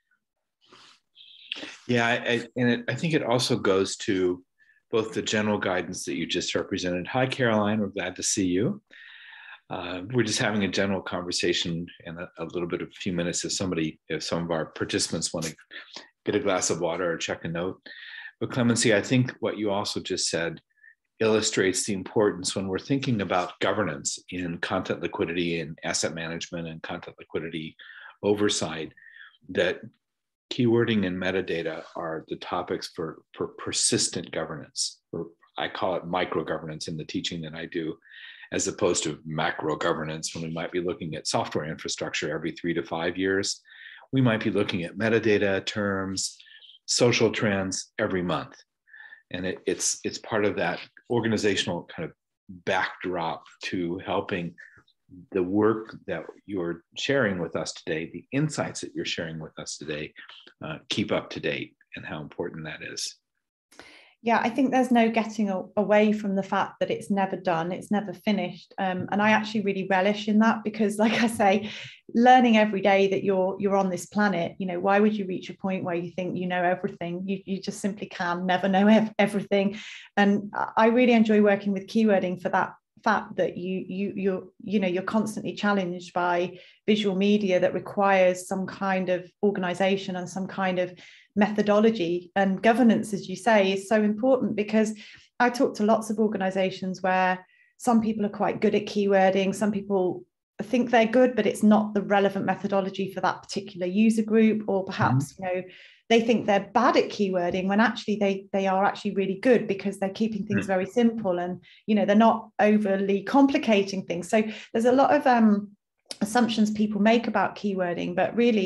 Yeah, I think it also goes to both the general guidance that you just represented. Hi, Caroline, we're glad to see you. We're just having a general conversation and a little bit of a few minutes if some of our participants want to get a glass of water or check a note. But Clemency, I think what you also just said illustrates the importance when we're thinking about governance in content liquidity and asset management and content liquidity oversight, that keywording and metadata are the topics for persistent governance. I call it micro governance in the teaching that I do, as opposed to macro governance, when we might be looking at software infrastructure every 3 to 5 years. We might be looking at metadata terms, social trends every month. And it's part of that organizational kind of backdrop to helping the work that you're sharing with us today, the insights that you're sharing with us today, keep up to date, and how important that is. Yeah, I think there's no getting away from the fact that it's never done, it's never finished. And I actually really relish in that, because like I say, learning every day that you're on this planet, why would you reach a point where you think you know everything? You just simply can never know everything. And I really enjoy working with keywording for that fact that you're constantly challenged by visual media that requires some kind of organization and some kind of methodology, and governance, as you say, is so important, because I talk to lots of organizations where some people are quite good at keywording, some people think they're good, but it's not the relevant methodology for that particular user group, or perhaps they think they're bad at keywording when actually they are actually really good, because they're keeping things very simple and they're not overly complicating things. So there's a lot of assumptions people make about keywording, but really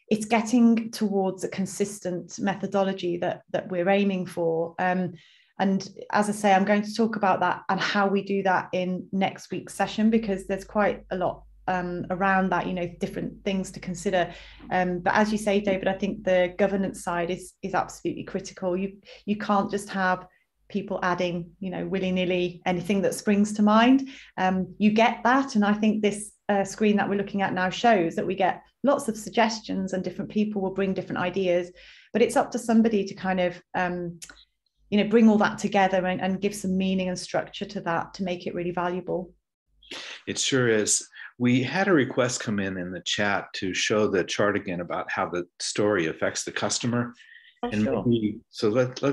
it's getting towards a consistent methodology that we're aiming for. And as I say, I'm going to talk about that and how we do that in next week's session, because there's quite a lot around that, different things to consider. But as you say, David, I think the governance side is absolutely critical. You can't just have people adding, willy-nilly anything that springs to mind. You get that, and I think this screen that we're looking at now shows that we get lots of suggestions and different people will bring different ideas, but it's up to somebody to kind of bring all that together and give some meaning and structure to that to make it really valuable. It sure is. We had a request come in the chat to show the chart again about how the story affects the customer. Oh, and sure. maybe, so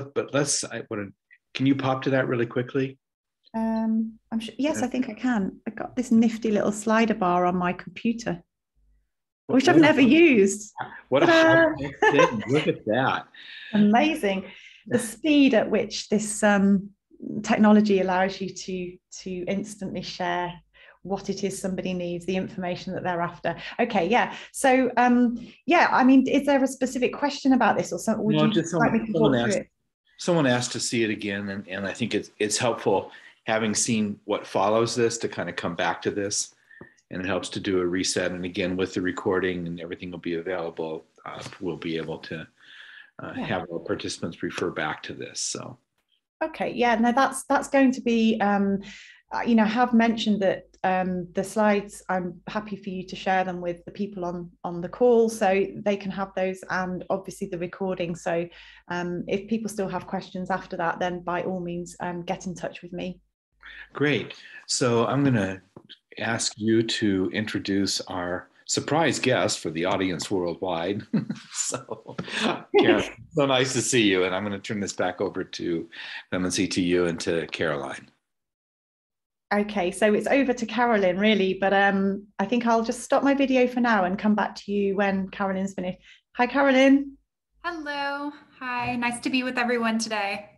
can you pop to that really quickly? I'm sure, yes, I think I can. I've got this nifty little slider bar on my computer, which I've never used. What a high-tech thing. Look at that. Amazing. The speed at which this technology allows you to instantly share what it is somebody needs, the information that they're after. Okay, yeah. So, I mean, is there a specific question about this or something? Would you like me to talk through it? Someone asked to see it again, and I think it's helpful, having seen what follows this, to kind of come back to this, and it helps to do a reset. And again, with the recording and everything will be available, we'll be able to have our participants refer back to this. So, okay, yeah, no, that's going to be. I have mentioned that the slides, I'm happy for you to share them with the people on the call so they can have those, and obviously the recording. So if people still have questions after that, then by all means, get in touch with me. Great. So I'm going to ask you to introduce our surprise guest for the audience worldwide. So, Karen, so nice to see you. And I'm going to turn this back over to Clemency, to you, and to Caroline. Okay, so it's over to Carolyn, really, but I think I'll just stop my video for now and come back to you when Carolyn's finished. Hi, Carolyn. Hello. Hi, nice to be with everyone today.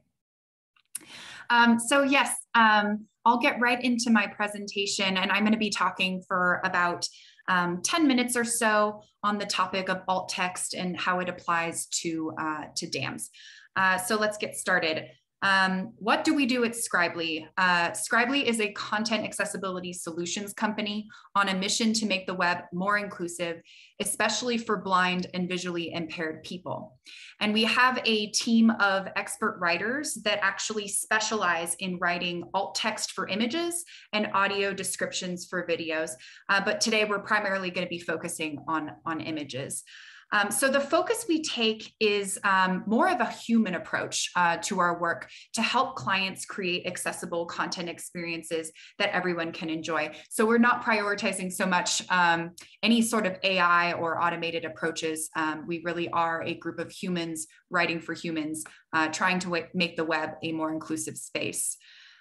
So yes, I'll get right into my presentation, and I'm going to be talking for about 10 minutes or so on the topic of alt text and how it applies to dams. So let's get started. What do we do at Scribely? Scribely is a content accessibility solutions company on a mission to make the web more inclusive, especially for blind and visually impaired people. And we have a team of expert writers that actually specialize in writing alt text for images and audio descriptions for videos. But today we're primarily going to be focusing on images. So the focus we take is more of a human approach to our work to help clients create accessible content experiences that everyone can enjoy. So we're not prioritizing so much any sort of AI or automated approaches. We really are a group of humans writing for humans, trying to make the web a more inclusive space.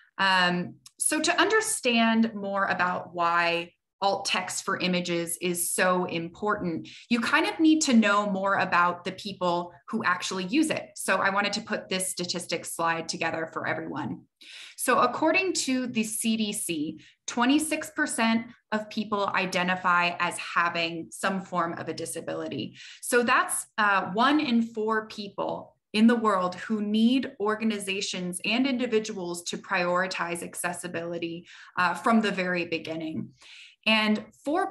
So to understand more about why alt text for images is so important, you kind of need to know more about the people who actually use it. So I wanted to put this statistics slide together for everyone. So according to the CDC, 26% of people identify as having some form of a disability. So that's 1 in 4 people in the world who need organizations and individuals to prioritize accessibility from the very beginning. And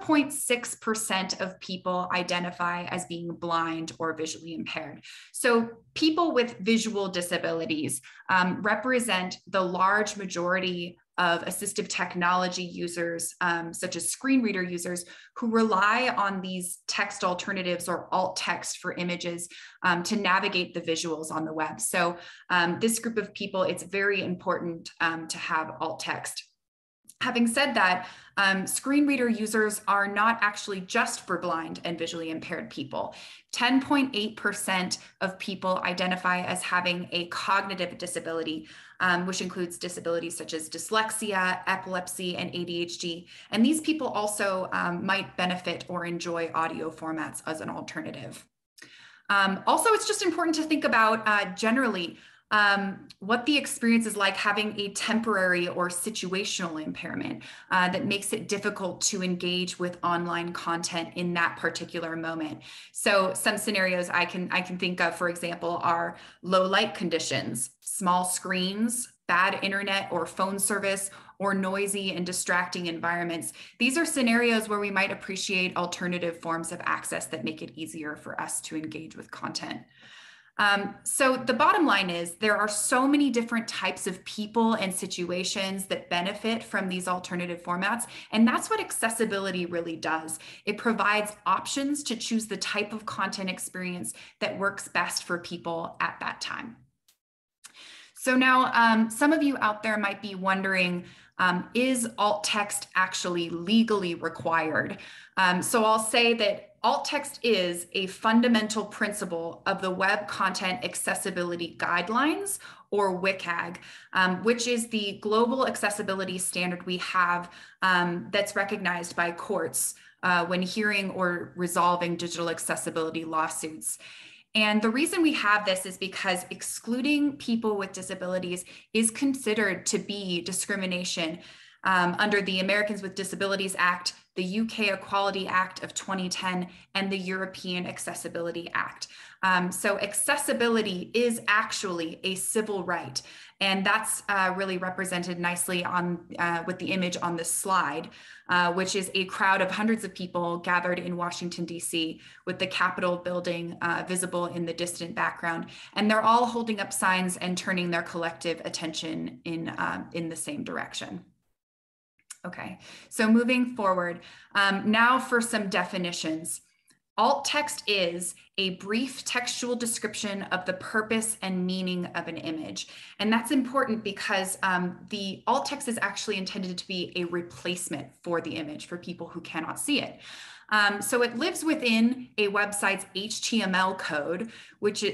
4.6% of people identify as being blind or visually impaired. So people with visual disabilities represent the large majority of assistive technology users, such as screen reader users, who rely on these text alternatives or alt text for images to navigate the visuals on the web. So this group of people, it's very important to have alt text. Having said that, screen reader users are not actually just for blind and visually impaired people. 10.8% of people identify as having a cognitive disability, which includes disabilities such as dyslexia, epilepsy, and ADHD. And these people also might benefit or enjoy audio formats as an alternative. Also, it's just important to think about generally what the experience is like having a temporary or situational impairment that makes it difficult to engage with online content in that particular moment. So some scenarios I can think of, for example, are low light conditions, small screens, bad internet or phone service, or noisy and distracting environments. These are scenarios where we might appreciate alternative forms of access that make it easier for us to engage with content. So the bottom line is there are so many different types of people and situations that benefit from these alternative formats. And that's what accessibility really does. It provides options to choose the type of content experience that works best for people at that time. So now some of you out there might be wondering, is alt text actually legally required? So I'll say that alt text is a fundamental principle of the Web Content Accessibility Guidelines, or WCAG, which is the global accessibility standard we have that's recognized by courts when hearing or resolving digital accessibility lawsuits. And the reason we have this is because excluding people with disabilities is considered to be discrimination under the Americans with Disabilities Act, the UK Equality Act of 2010, and the European Accessibility Act. So accessibility is actually a civil right. And that's really represented nicely on with the image on this slide, which is a crowd of hundreds of people gathered in Washington, D.C., with the Capitol building visible in the distant background. And they're all holding up signs and turning their collective attention in the same direction. Okay, so moving forward, now for some definitions. Alt text is a brief textual description of the purpose and meaning of an image. And that's important because the alt text is actually intended to be a replacement for the image for people who cannot see it. So it lives within a website's HTML code, which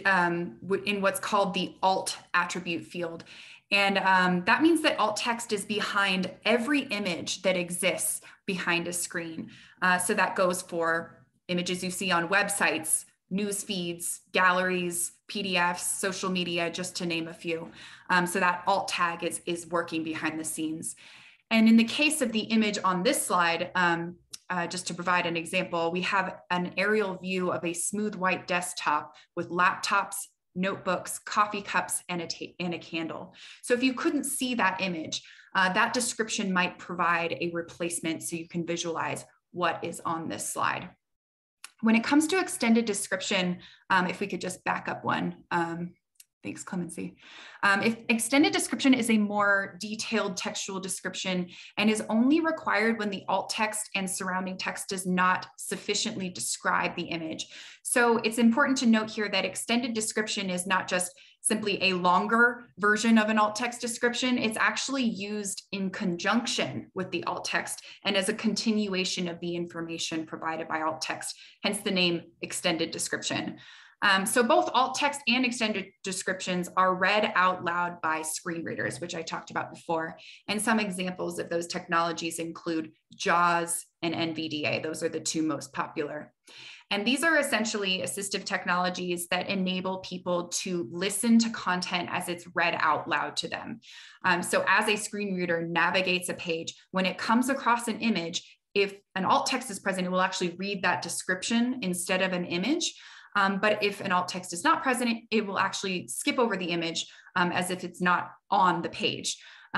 in what's called the alt attribute field. And that means that alt text is behind every image that exists behind a screen. So that goes for images you see on websites, news feeds, galleries, PDFs, social media, just to name a few. So that alt tag is working behind the scenes. And in the case of the image on this slide, just to provide an example, we have an aerial view of a smooth white desktop with laptops, notebooks, coffee cups, and a candle. So if you couldn't see that image, that description might provide a replacement so you can visualize what is on this slide. When it comes to extended description, if we could just back up one, thanks, Clemency. If extended description is a more detailed textual description and is only required when the alt text and surrounding text does not sufficiently describe the image. So it's important to note here that extended description is not just simply a longer version of an alt text description. It's actually used in conjunction with the alt text and as a continuation of the information provided by alt text, hence the name extended description. So both alt text and extended descriptions are read out loud by screen readers, which I talked about before. And some examples of those technologies include JAWS and NVDA. Those are the two most popular. And these are essentially assistive technologies that enable people to listen to content as it's read out loud to them. So as a screen reader navigates a page, when it comes across an image, if an alt text is present, it will actually read that description instead of an image. But if an alt text is not present, it will actually skip over the image as if it's not on the page.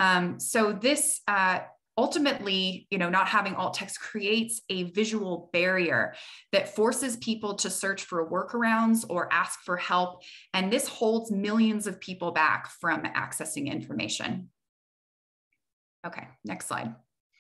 So this ultimately, not having alt text creates a visual barrier that forces people to search for workarounds or ask for help. And this holds millions of people back from accessing information. Okay, next slide.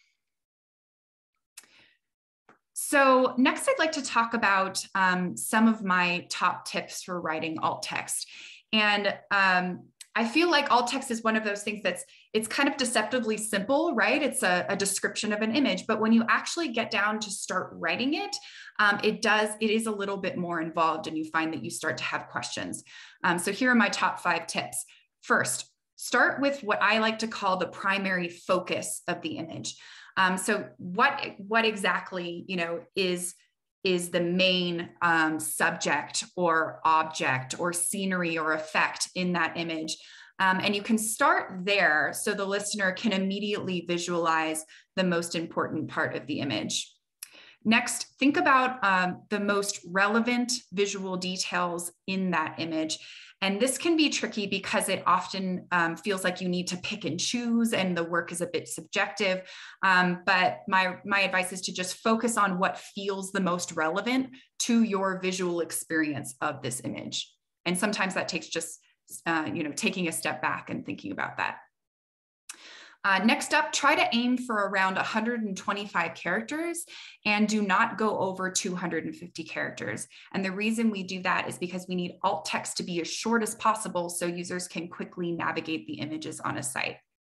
So next, I'd like to talk about some of my top tips for writing alt text. And I feel like alt text is one of those things it's kind of deceptively simple, right? It's a description of an image, but when you actually get down to start writing it, it is a little bit more involved, and you find that you start to have questions. So here are my top 5 tips. First, start with what I like to call the primary focus of the image. So what exactly, is is the main subject or object or scenery or effect in that image. And you can start there so the listener can immediately visualize the most important part of the image. Next, think about the most relevant visual details in that image. And this can be tricky because it often feels like you need to pick and choose and the work is a bit subjective. But my advice is to just focus on what feels the most relevant to your visual experience of this image. And sometimes that takes just taking a step back and thinking about that. Next up, try to aim for around 125 characters and do not go over 250 characters. And the reason we do that is because we need alt text to be as short as possible so users can quickly navigate the images on a site.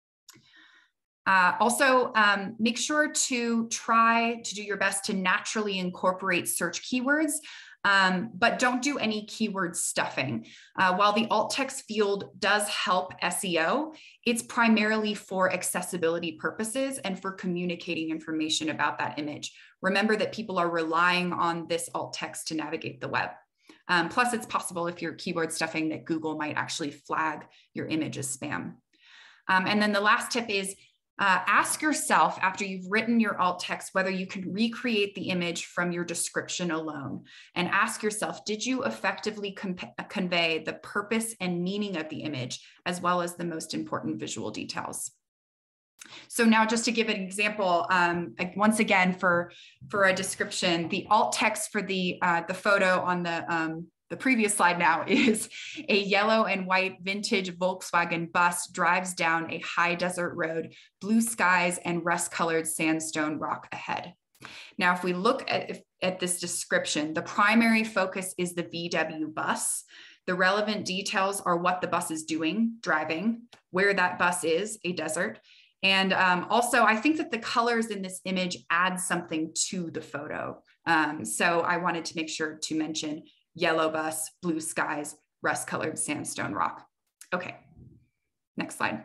Also, make sure to try to do your best to naturally incorporate search keywords, but don't do any keyword stuffing. While the alt text field does help SEO, it's primarily for accessibility purposes and for communicating information about that image. Remember that people are relying on this alt text to navigate the web. Plus, it's possible if you're keyword stuffing that Google might actually flag your image as spam. And then the last tip is ask yourself after you've written your alt text whether you can recreate the image from your description alone, and ask yourself, did you effectively convey the purpose and meaning of the image as well as the most important visual details? So now just to give an example, once again for a description, the alt text for the photo on the previous slide now is a yellow and white vintage Volkswagen bus drives down a high desert road, blue skies and rust-colored sandstone rock ahead. Now, if we look at this description, the primary focus is the VW bus. The relevant details are what the bus is doing, driving, where that bus is, a desert. And also, I think that the colors in this image add something to the photo. So I wanted to make sure to mention yellow bus, blue skies, rust-colored sandstone rock. Okay, next slide.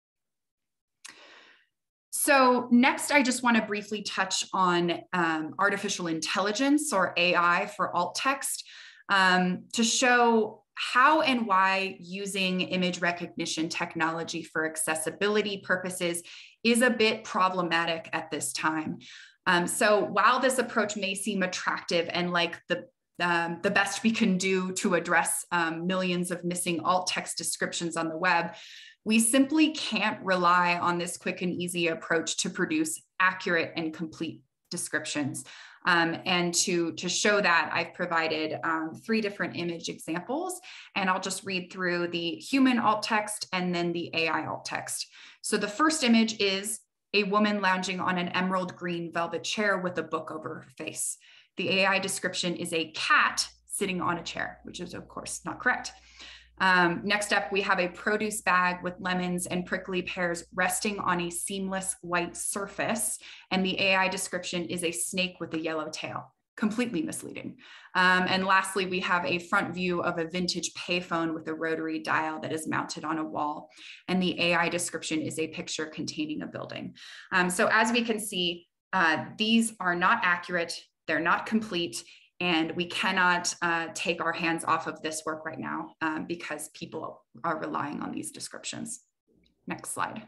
So next, I just want to briefly touch on artificial intelligence, or AI for alt text, to show how and why using image recognition technology for accessibility purposes is a bit problematic at this time. So while this approach may seem attractive and like the best we can do to address millions of missing alt text descriptions on the web, we simply can't rely on this quick and easy approach to produce accurate and complete descriptions. And to show that, I've provided 3 different image examples, and I'll just read through the human alt text and then the AI alt text. So the first image is a woman lounging on an emerald green velvet chair with a book over her face. The AI description is a cat sitting on a chair, which is of course not correct. Next up, we have a produce bag with lemons and prickly pears resting on a seamless white surface. And the AI description is a snake with a yellow tail. Completely misleading. And lastly, we have a front view of a vintage payphone with a rotary dial that is mounted on a wall. And the AI description is a picture containing a building. So as we can see, these are not accurate. They're not complete. And we cannot take our hands off of this work right now because people are relying on these descriptions. Next slide.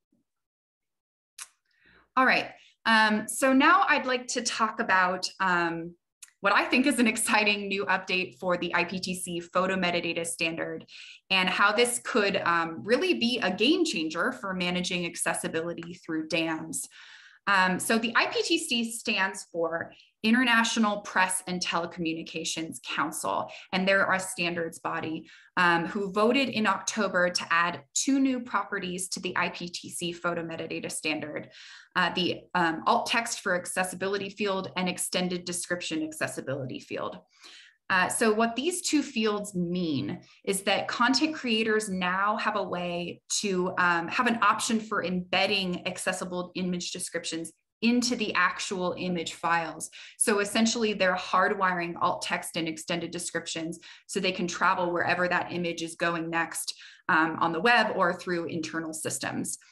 All right, so now I'd like to talk about what I think is an exciting new update for the IPTC photo metadata standard and how this could really be a game changer for managing accessibility through DAMs. So the IPTC stands for International Press and Telecommunications Council, and they're our standards body who voted in October to add 2 new properties to the IPTC photo metadata standard, the alt text for accessibility field and extended description accessibility field. So what these 2 fields mean is that content creators now have a way to have an option for embedding accessible image descriptions into the actual image files. So essentially they're hardwiring alt text and extended descriptions so they can travel wherever that image is going next on the web or through internal systems.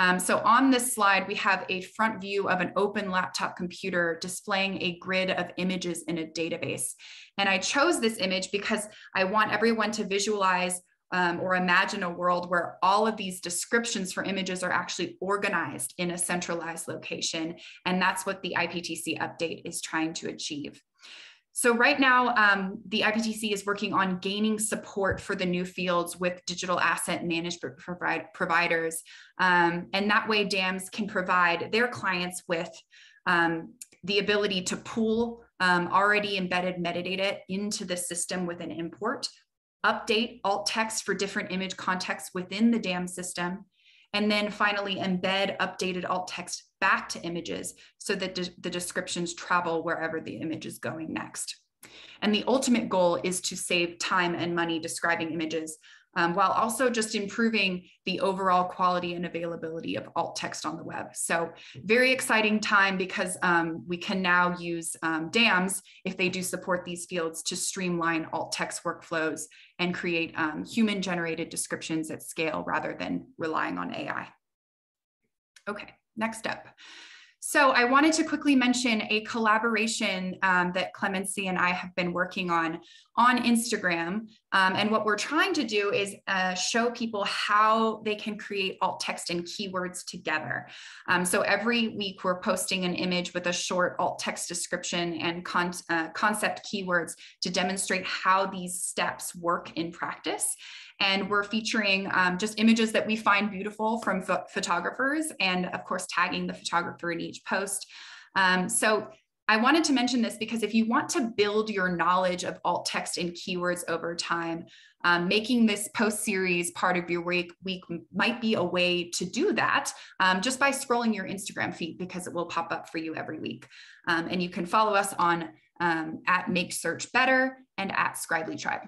So on this slide, we have a front view of an open laptop computer displaying a grid of images in a database. And I chose this image because I want everyone to visualize or imagine a world where all of these descriptions for images are actually organized in a centralized location. And that's what the IPTC update is trying to achieve. So right now, the IPTC is working on gaining support for the new fields with digital asset management providers. And that way DAMs can provide their clients with the ability to pool already embedded metadata into the system with an import, update alt text for different image contexts within the DAM system, and then finally embed updated alt text back to images so that the descriptions travel wherever the image is going next. And the ultimate goal is to save time and money describing images while also just improving the overall quality and availability of alt text on the web. So very exciting time because we can now use DAMs, if they do support these fields, to streamline alt text workflows and create human generated descriptions at scale rather than relying on AI. Okay, next up. So I wanted to quickly mention a collaboration that Clemency and I have been working on Instagram. And what we're trying to do is show people how they can create alt text and keywords together. So every week we're posting an image with a short alt text description and concept keywords to demonstrate how these steps work in practice. And we're featuring just images that we find beautiful from photographers, and of course, tagging the photographer in each post. So I wanted to mention this because if you want to build your knowledge of alt text and keywords over time, making this post series part of your week might be a way to do that just by scrolling your Instagram feed, because it will pop up for you every week. And you can follow us on at Make Search Better and at Scribely Tribe.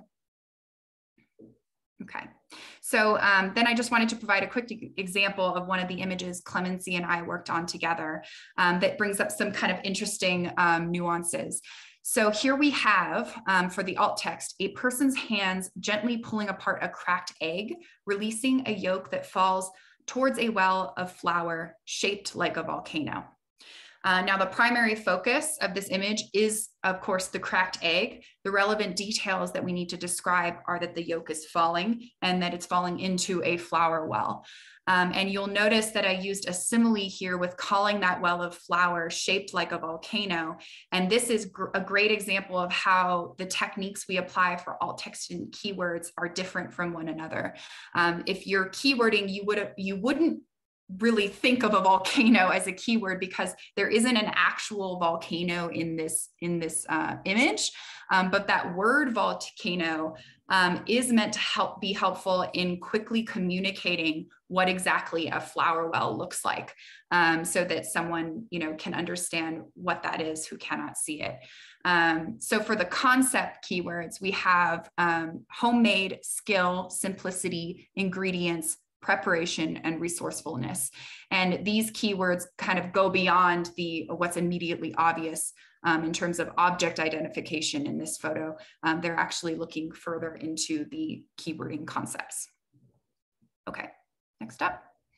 Okay, so then I just wanted to provide a quick example of one of the images Clemency and I worked on together that brings up some kind of interesting nuances. So here we have, for the alt text, a person's hands gently pulling apart a cracked egg, releasing a yolk that falls towards a well of flour shaped like a volcano. Now, the primary focus of this image is, of course, the cracked egg. The relevant details that we need to describe are that the yolk is falling and that it's falling into a flour well. And you'll notice that I used a simile here with calling that well of flour shaped like a volcano. And this is a great example of how the techniques we apply for alt text and keywords are different from one another. If you're keywording, you wouldn't really think of a volcano as a keyword because there isn't an actual volcano in this image, but that word volcano is meant to be helpful in quickly communicating what exactly a flour well looks like, so that someone can understand what that is who cannot see it. So for the concept keywords, we have homemade, skill, simplicity, ingredients, preparation, and resourcefulness. And these keywords kind of go beyond what's immediately obvious in terms of object identification in this photo. They're actually looking further into the keywording concepts. Okay, next up.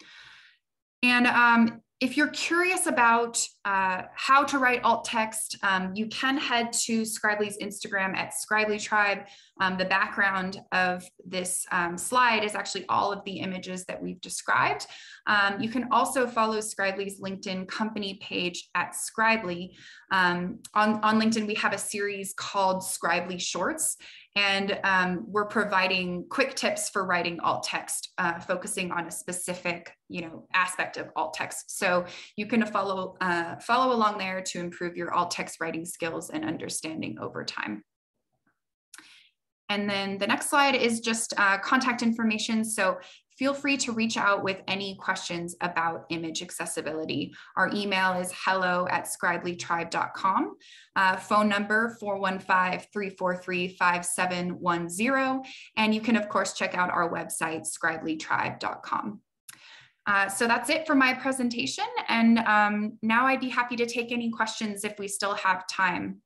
And if you're curious about how to write alt text, you can head to Scribely's Instagram at Scribely Tribe. The background of this slide is actually all of the images that we've described. You can also follow Scribely's LinkedIn company page at Scribely. On LinkedIn, we have a series called Scribely Shorts, and we're providing quick tips for writing alt text, focusing on a specific aspect of alt text. So you can follow along there to improve your alt text writing skills and understanding over time. And then the next slide is just contact information. So feel free to reach out with any questions about image accessibility. Our email is hello@scribelytribe.com. Phone number 415-343-5710. And you can, of course, check out our website, scribelytribe.com. So that's it for my presentation. And now I'd be happy to take any questions if we still have time.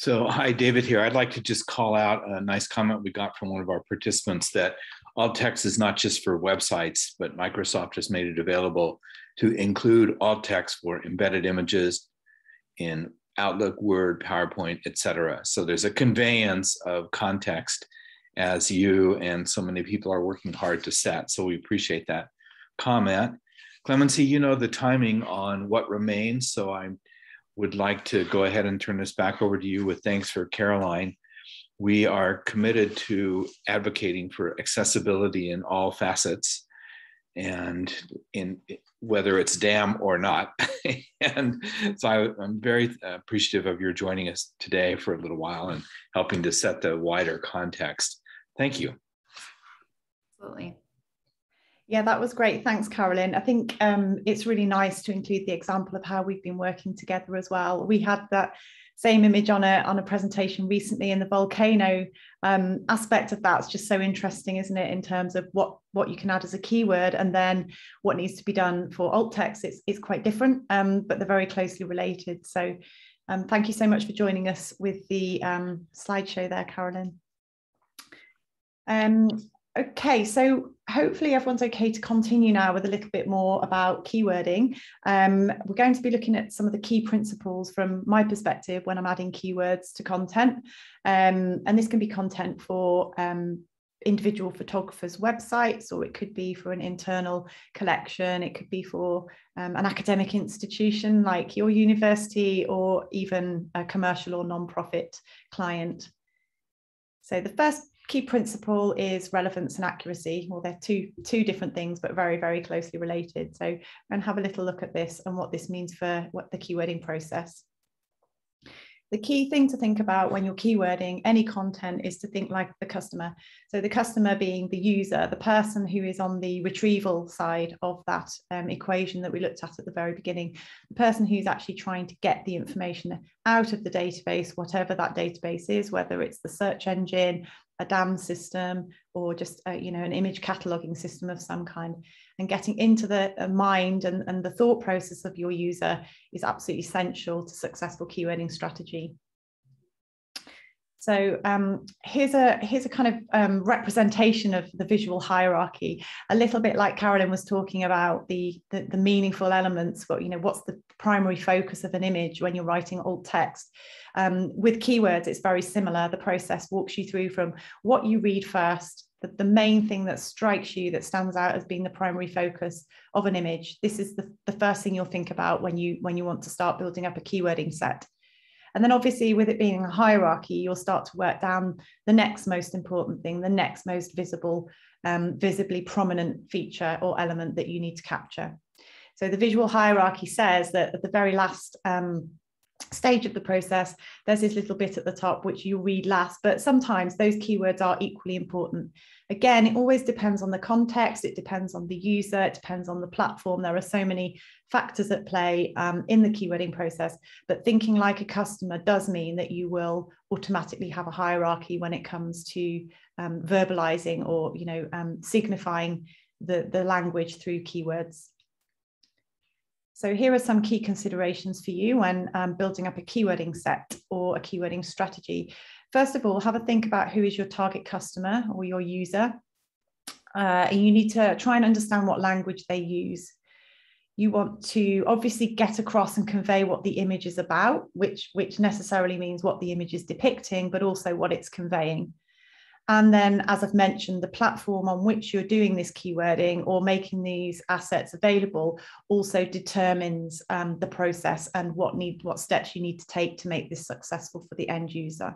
So, hi, David here. I'd like to just call out a nice comment we got from one of our participants that alt text is not just for websites, but Microsoft has made it available to include alt text for embedded images in Outlook, Word, PowerPoint, etc. So there's a conveyance of context as you and so many people are working hard to set. So we appreciate that comment. Clemency, you know the timing on what remains, so I would like to go ahead and turn this back over to you with thanks for Caroline. We are committed to advocating for accessibility in all facets, and in whether it's DAM or not. And so I'm very appreciative of your joining us today for a little while and helping to set the wider context. Thank you. Absolutely. Yeah, that was great. Thanks, Carolyn. I think it's really nice to include the example of how we've been working together as well. We had that same image on a presentation recently, and the volcano aspect of that's just so interesting, isn't it, in terms of what you can add as a keyword and then what needs to be done for alt text. It's quite different, but they're very closely related. So thank you so much for joining us with the slideshow there, Carolyn. Okay, so hopefully everyone's okay to continue now with a little bit more about keywording. We're going to be looking at some of the key principles from my perspective when I'm adding keywords to content. And this can be content for individual photographers' websites, or it could be for an internal collection. It could be for an academic institution like your university, or even a commercial or non-profit client. So the first key principle is relevance and accuracy. Well, they're two different things, but very, very closely related. So I'm going to have a little look at this and what this means for the keywording process. The key thing to think about when you're keywording any content is to think like the customer. So the customer being the user, the person who is on the retrieval side of that equation that we looked at the very beginning, the person who's actually trying to get the information out of the database, whatever that database is, whether it's the search engine, a DAM system, or just an image cataloging system of some kind. And getting into the mind and the thought process of your user is absolutely essential to successful keywording strategy. So here's a kind of representation of the visual hierarchy, a little bit like Carolyn was talking about the meaningful elements. What's the primary focus of an image when you're writing alt text? With keywords, it's very similar. The process walks you through from what you read first, the main thing that strikes you, that stands out as being the primary focus of an image. This is the first thing you'll think about when you want to start building up a keywording set. And then obviously with it being a hierarchy, you'll start to work down the next most important thing, the next most visibly prominent feature or element that you need to capture. So the visual hierarchy says that at the very last stage of the process, there's this little bit at the top which you read last, but sometimes those keywords are equally important. Again, it always depends on the context, it depends on the user, it depends on the platform. There are so many factors at play in the keywording process, but thinking like a customer does mean that you will automatically have a hierarchy when it comes to verbalizing or signifying the language through keywords. So here are some key considerations for you when building up a keywording set or a keywording strategy. First of all, have a think about who is your target customer or your user. And you need to try and understand what language they use. You want to obviously get across and convey what the image is about, which necessarily means what the image is depicting, but also what it's conveying. And then, as I've mentioned, the platform on which you're doing this keywording or making these assets available also determines the process and what steps you need to take to make this successful for the end user.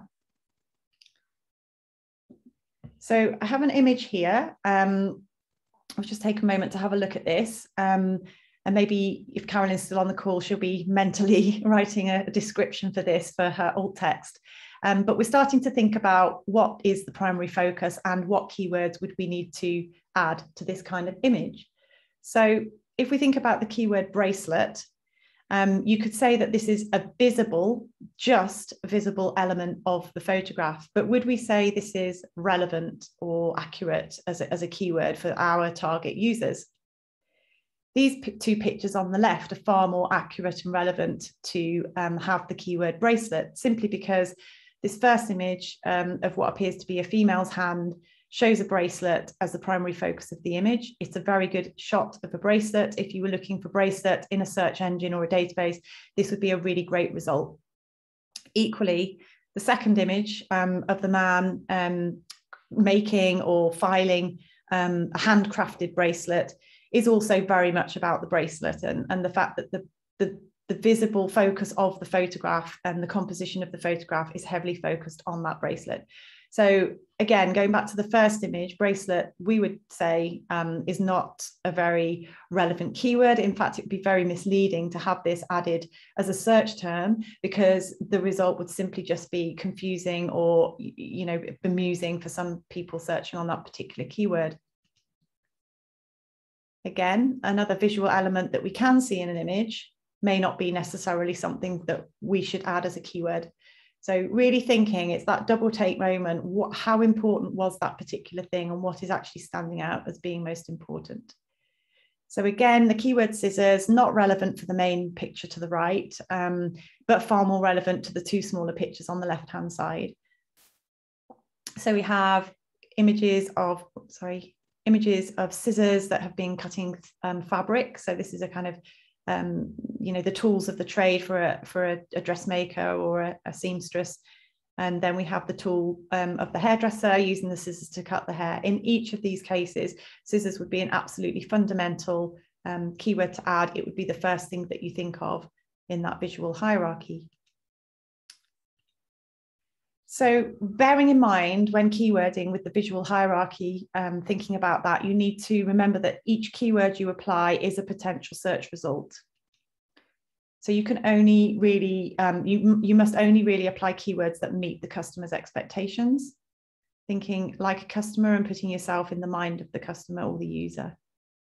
So I have an image here. I'll just take a moment to have a look at this. And maybe if Carolyn's still on the call, she'll be mentally writing a description for this for her alt text. But we're starting to think about what is the primary focus and what keywords would we need to add to this kind of image. So if we think about the keyword bracelet, you could say that this is a visible, just visible element of the photograph, but would we say this is relevant or accurate as a keyword for our target users? These two pictures on the left are far more accurate and relevant to have the keyword bracelet, simply because this first image of what appears to be a female's hand shows a bracelet as the primary focus of the image. It's a very good shot of a bracelet. If you were looking for bracelet in a search engine or a database, this would be a really great result. Equally, the second image of the man making or filing a handcrafted bracelet is also very much about the bracelet and the fact that the visible focus of the photograph and the composition of the photograph is heavily focused on that bracelet. So again, going back to the first image, bracelet, we would say is not a very relevant keyword. In fact, it would be very misleading to have this added as a search term, because the result would simply just be confusing or, you know, bemusing for some people searching on that particular keyword. Again, another visual element that we can see in an image may not be necessarily something that we should add as a keyword. So really thinking, it's that double take moment, how important was that particular thing and what is actually standing out as being most important. So again, the keyword scissors, not relevant for the main picture to the right, but far more relevant to the two smaller pictures on the left-hand side. So we have images of scissors that have been cutting fabric. So this is a kind of you know, the tools of the trade for a dressmaker or a seamstress. And then we have the tool of the hairdresser using the scissors to cut the hair. In each of these cases, scissors would be an absolutely fundamental keyword to add. It would be the first thing that you think of in that visual hierarchy. So bearing in mind when keywording with the visual hierarchy, thinking about that, you need to remember that each keyword you apply is a potential search result. So you can only really, you must only really apply keywords that meet the customer's expectations, thinking like a customer and putting yourself in the mind of the customer or the user.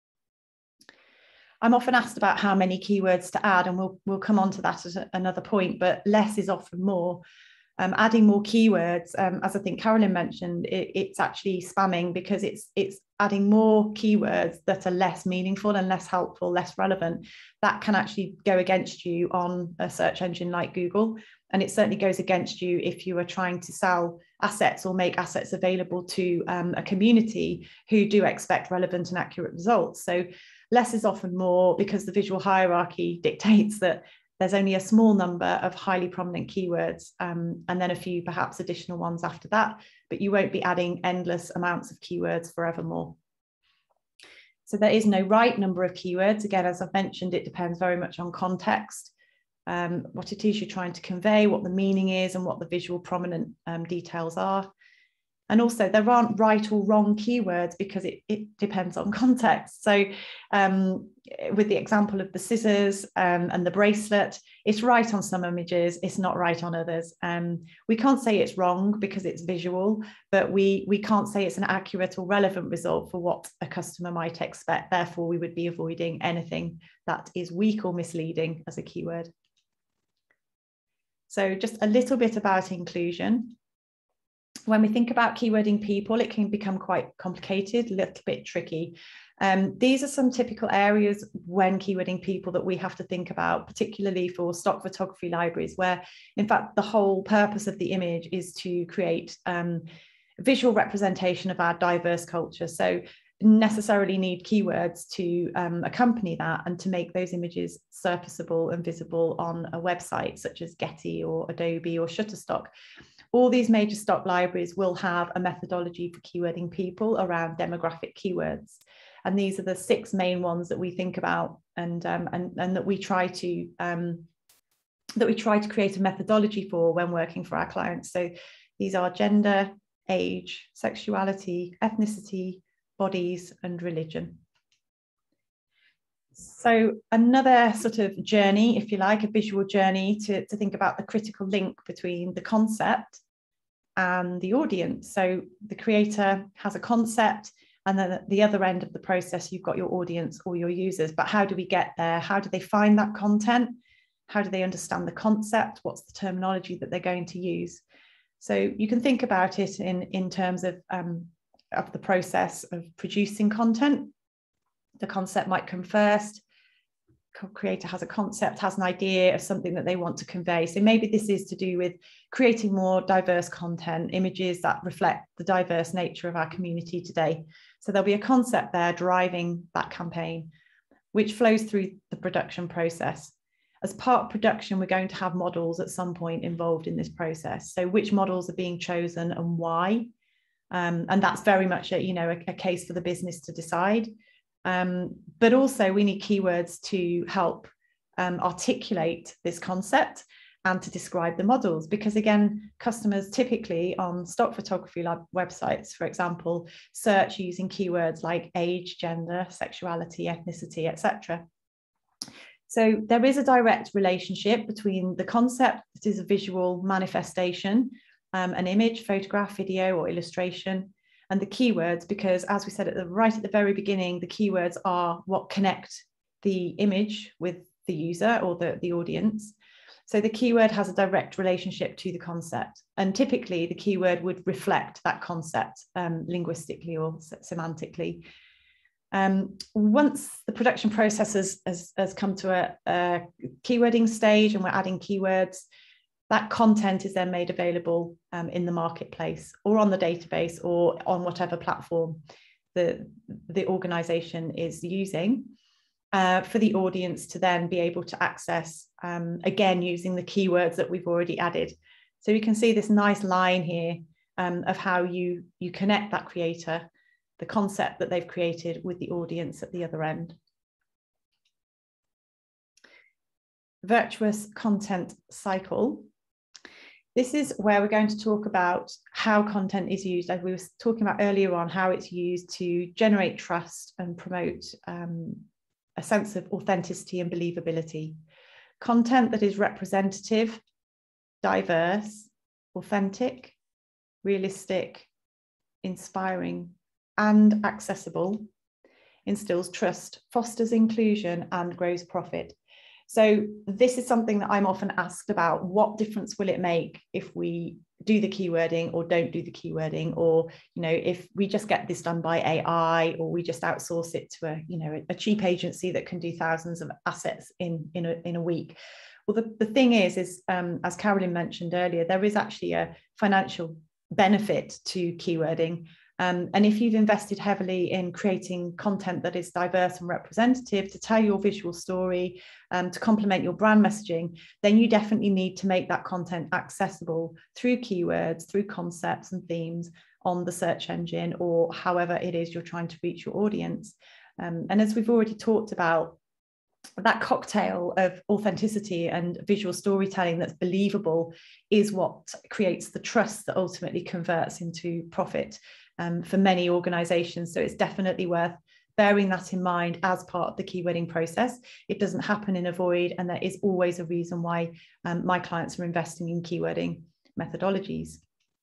I'm often asked about how many keywords to add, and we'll come on to that at another point, but less is often more. Adding more keywords, as I think Carolyn mentioned, it's actually spamming, because it's adding more keywords that are less meaningful and less helpful, less relevant. That can actually go against you on a search engine like Google. And it certainly goes against you if you are trying to sell assets or make assets available to a community who do expect relevant and accurate results. So less is often more, because the visual hierarchy dictates that there's only a small number of highly prominent keywords and then a few perhaps additional ones after that, but you won't be adding endless amounts of keywords forevermore. So there is no right number of keywords. Again, as I've mentioned, it depends very much on context, what it is you're trying to convey, what the meaning is, and what the visual prominent details are. And also there aren't right or wrong keywords, because it depends on context. So with the example of the scissors and the bracelet, it's right on some images, it's not right on others. We can't say it's wrong because it's visual, but we can't say it's an accurate or relevant result for what a customer might expect. Therefore, we would be avoiding anything that is weak or misleading as a keyword. So just a little bit about inclusion. When we think about keywording people, it can become quite complicated, a little bit tricky. These are some typical areas when keywording people that we have to think about, particularly for stock photography libraries, where in fact the whole purpose of the image is to create visual representation of our diverse culture. So necessarily need keywords to accompany that and to make those images surfaceable and visible on a website such as Getty or Adobe or Shutterstock. All these major stock libraries will have a methodology for keywording people around demographic keywords. And these are the 6 main ones that we think about and that we try to create a methodology for when working for our clients. So these are gender, age, sexuality, ethnicity, bodies, and religion. So another sort of journey, if you like, a visual journey to think about the critical link between the concept and the audience. So the creator has a concept, and then at the other end of the process, you've got your audience or your users. But how do we get there? How do they find that content? How do they understand the concept? What's the terminology that they're going to use? So you can think about it in terms of the process of producing content. The concept might come first, creator has a concept, has an idea of something that they want to convey. So maybe this is to do with creating more diverse content, images that reflect the diverse nature of our community today. So there'll be a concept there driving that campaign, which flows through the production process. As part of production, we're going to have models at some point involved in this process. So which models are being chosen and why? And that's very much a case for the business to decide. But also we need keywords to help articulate this concept and to describe the models, because again, customers typically on stock photography lab websites, for example, search using keywords like age, gender, sexuality, ethnicity, etc. So there is a direct relationship between the concept, that is a visual manifestation, an image, photograph, video, or illustration, and the keywords, because as we said right at the very beginning, the keywords are what connect the image with the user or the audience. So the keyword has a direct relationship to the concept, and typically the keyword would reflect that concept linguistically or semantically. Once the production process has come to a keywording stage and we're adding keywords, that content is then made available in the marketplace or on the database or on whatever platform the organization is using for the audience to then be able to access, again, using the keywords that we've already added. So you can see this nice line here of how you connect that creator, the concept that they've created, with the audience at the other end. Virtuous content cycle. This is where we're going to talk about how content is used, as we were talking about earlier on, how it's used to generate trust and promote a sense of authenticity and believability. Content that is representative, diverse, authentic, realistic, inspiring, and accessible instills trust, fosters inclusion, and grows profit. So this is something that I'm often asked about. What difference will it make if we do the keywording or don't do the keywording, or if we just get this done by AI, or we just outsource it to a cheap agency that can do thousands of assets in a week? Well, the thing is as Carolyn mentioned earlier, there is actually a financial benefit to keywording. And if you've invested heavily in creating content that is diverse and representative to tell your visual story, to complement your brand messaging, then you definitely need to make that content accessible through keywords, through concepts and themes on the search engine, or however it is you're trying to reach your audience. And as we've already talked about, that cocktail of authenticity and visual storytelling that's believable is what creates the trust that ultimately converts into profit for many organizations. So it's definitely worth bearing that in mind as part of the keywording process. It doesn't happen in a void, and there is always a reason why my clients are investing in keywording methodologies.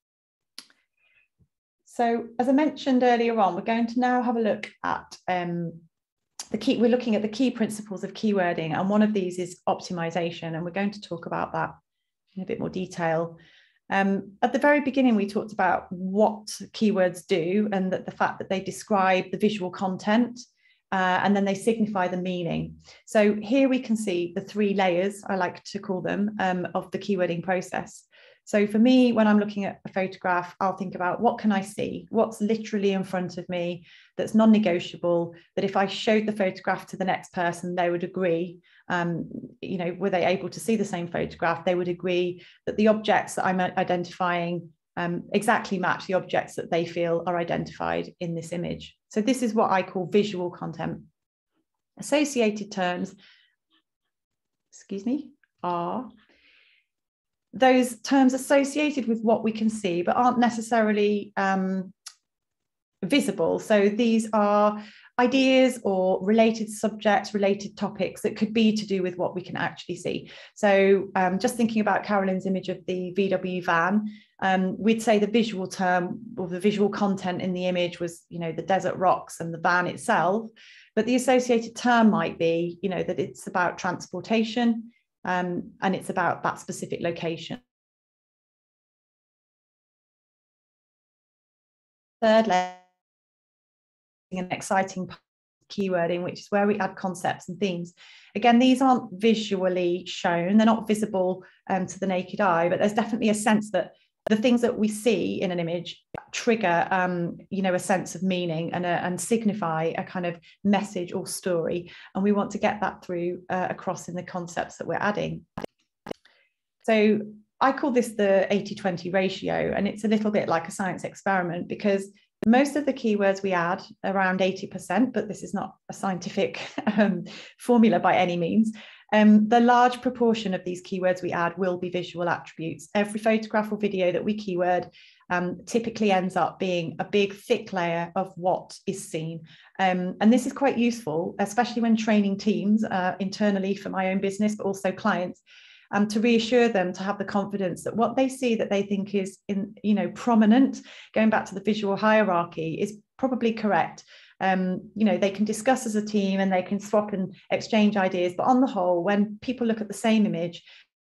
So as I mentioned earlier on, we're going to now have a look at we're looking at the key principles of keywording, and one of these is optimization, and we're going to talk about that in a bit more detail. At the very beginning, we talked about what keywords do, and that the fact that they describe the visual content and then they signify the meaning. So here we can see the 3 layers, I like to call them, of the keywording process. So for me, when I'm looking at a photograph, I'll think about what can I see? What's literally in front of me that's non-negotiable, that if I showed the photograph to the next person, they would agree, were they able to see the same photograph, they would agree that the objects that I'm identifying exactly match the objects that they feel are identified in this image. So this is what I call visual content. Associated terms, are those terms associated with what we can see, but aren't necessarily visible. So these are ideas or related subjects, related topics that could be to do with what we can actually see. So just thinking about Carolyn's image of the VW van, we'd say the visual term or the visual content in the image was, the desert rocks and the van itself, but the associated term might be, that it's about transportation, and it's about that specific location. Third layer, an exciting keywording, which is where we add concepts and themes. Again, these aren't visually shown, they're not visible to the naked eye, but there's definitely a sense that the things that we see in an image trigger, a sense of meaning and signify a kind of message or story. And we want to get that through across in the concepts that we're adding. So I call this the 80-20 ratio, and it's a little bit like a science experiment, because most of the keywords we add, around 80%, but this is not a scientific formula by any means. The large proportion of these keywords we add will be visual attributes. Every photograph or video that we keyword typically ends up being a big, thick layer of what is seen. And this is quite useful, especially when training teams internally for my own business, but also clients, to reassure them to have the confidence that what they see that they think is prominent, going back to the visual hierarchy, is probably correct. They can discuss as a team and they can swap and exchange ideas, but on the whole, when people look at the same image,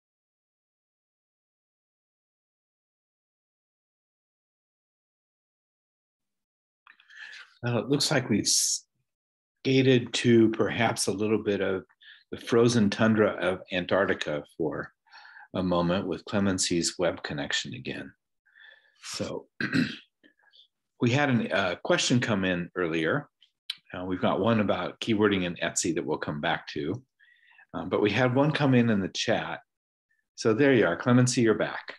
well, it looks like we've skated to perhaps a little bit of the frozen tundra of Antarctica for a moment with Clemency's web connection again. So we had a question come in earlier. We've got one about keywording in Etsy that we'll come back to, but we had one come in the chat. So there you are, Clemency, you're back.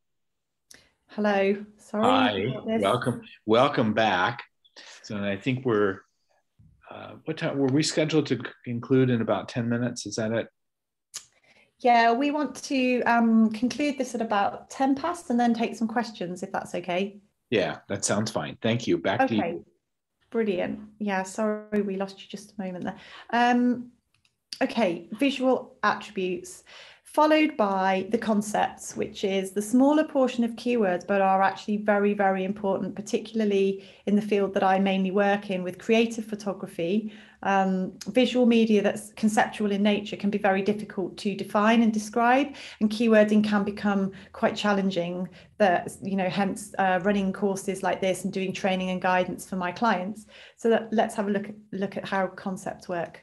Hello, sorry. Hi, welcome back. So I think we're, what time were we scheduled to conclude in about 10 minutes? Is that it? Yeah, we want to conclude this at about 10 past and then take some questions, if that's okay. Yeah, that sounds fine. Thank you. Back to you. Brilliant. Yeah, sorry, we lost you just a moment there. Okay, visual attributes, followed by the concepts, which is the smaller portion of keywords, but are actually very, very important, particularly in the field that I mainly work in with creative photography. Visual media that's conceptual in nature can be very difficult to define and describe, and keywording can become quite challenging. Hence running courses like this and doing training and guidance for my clients. So let's have a look at how concepts work.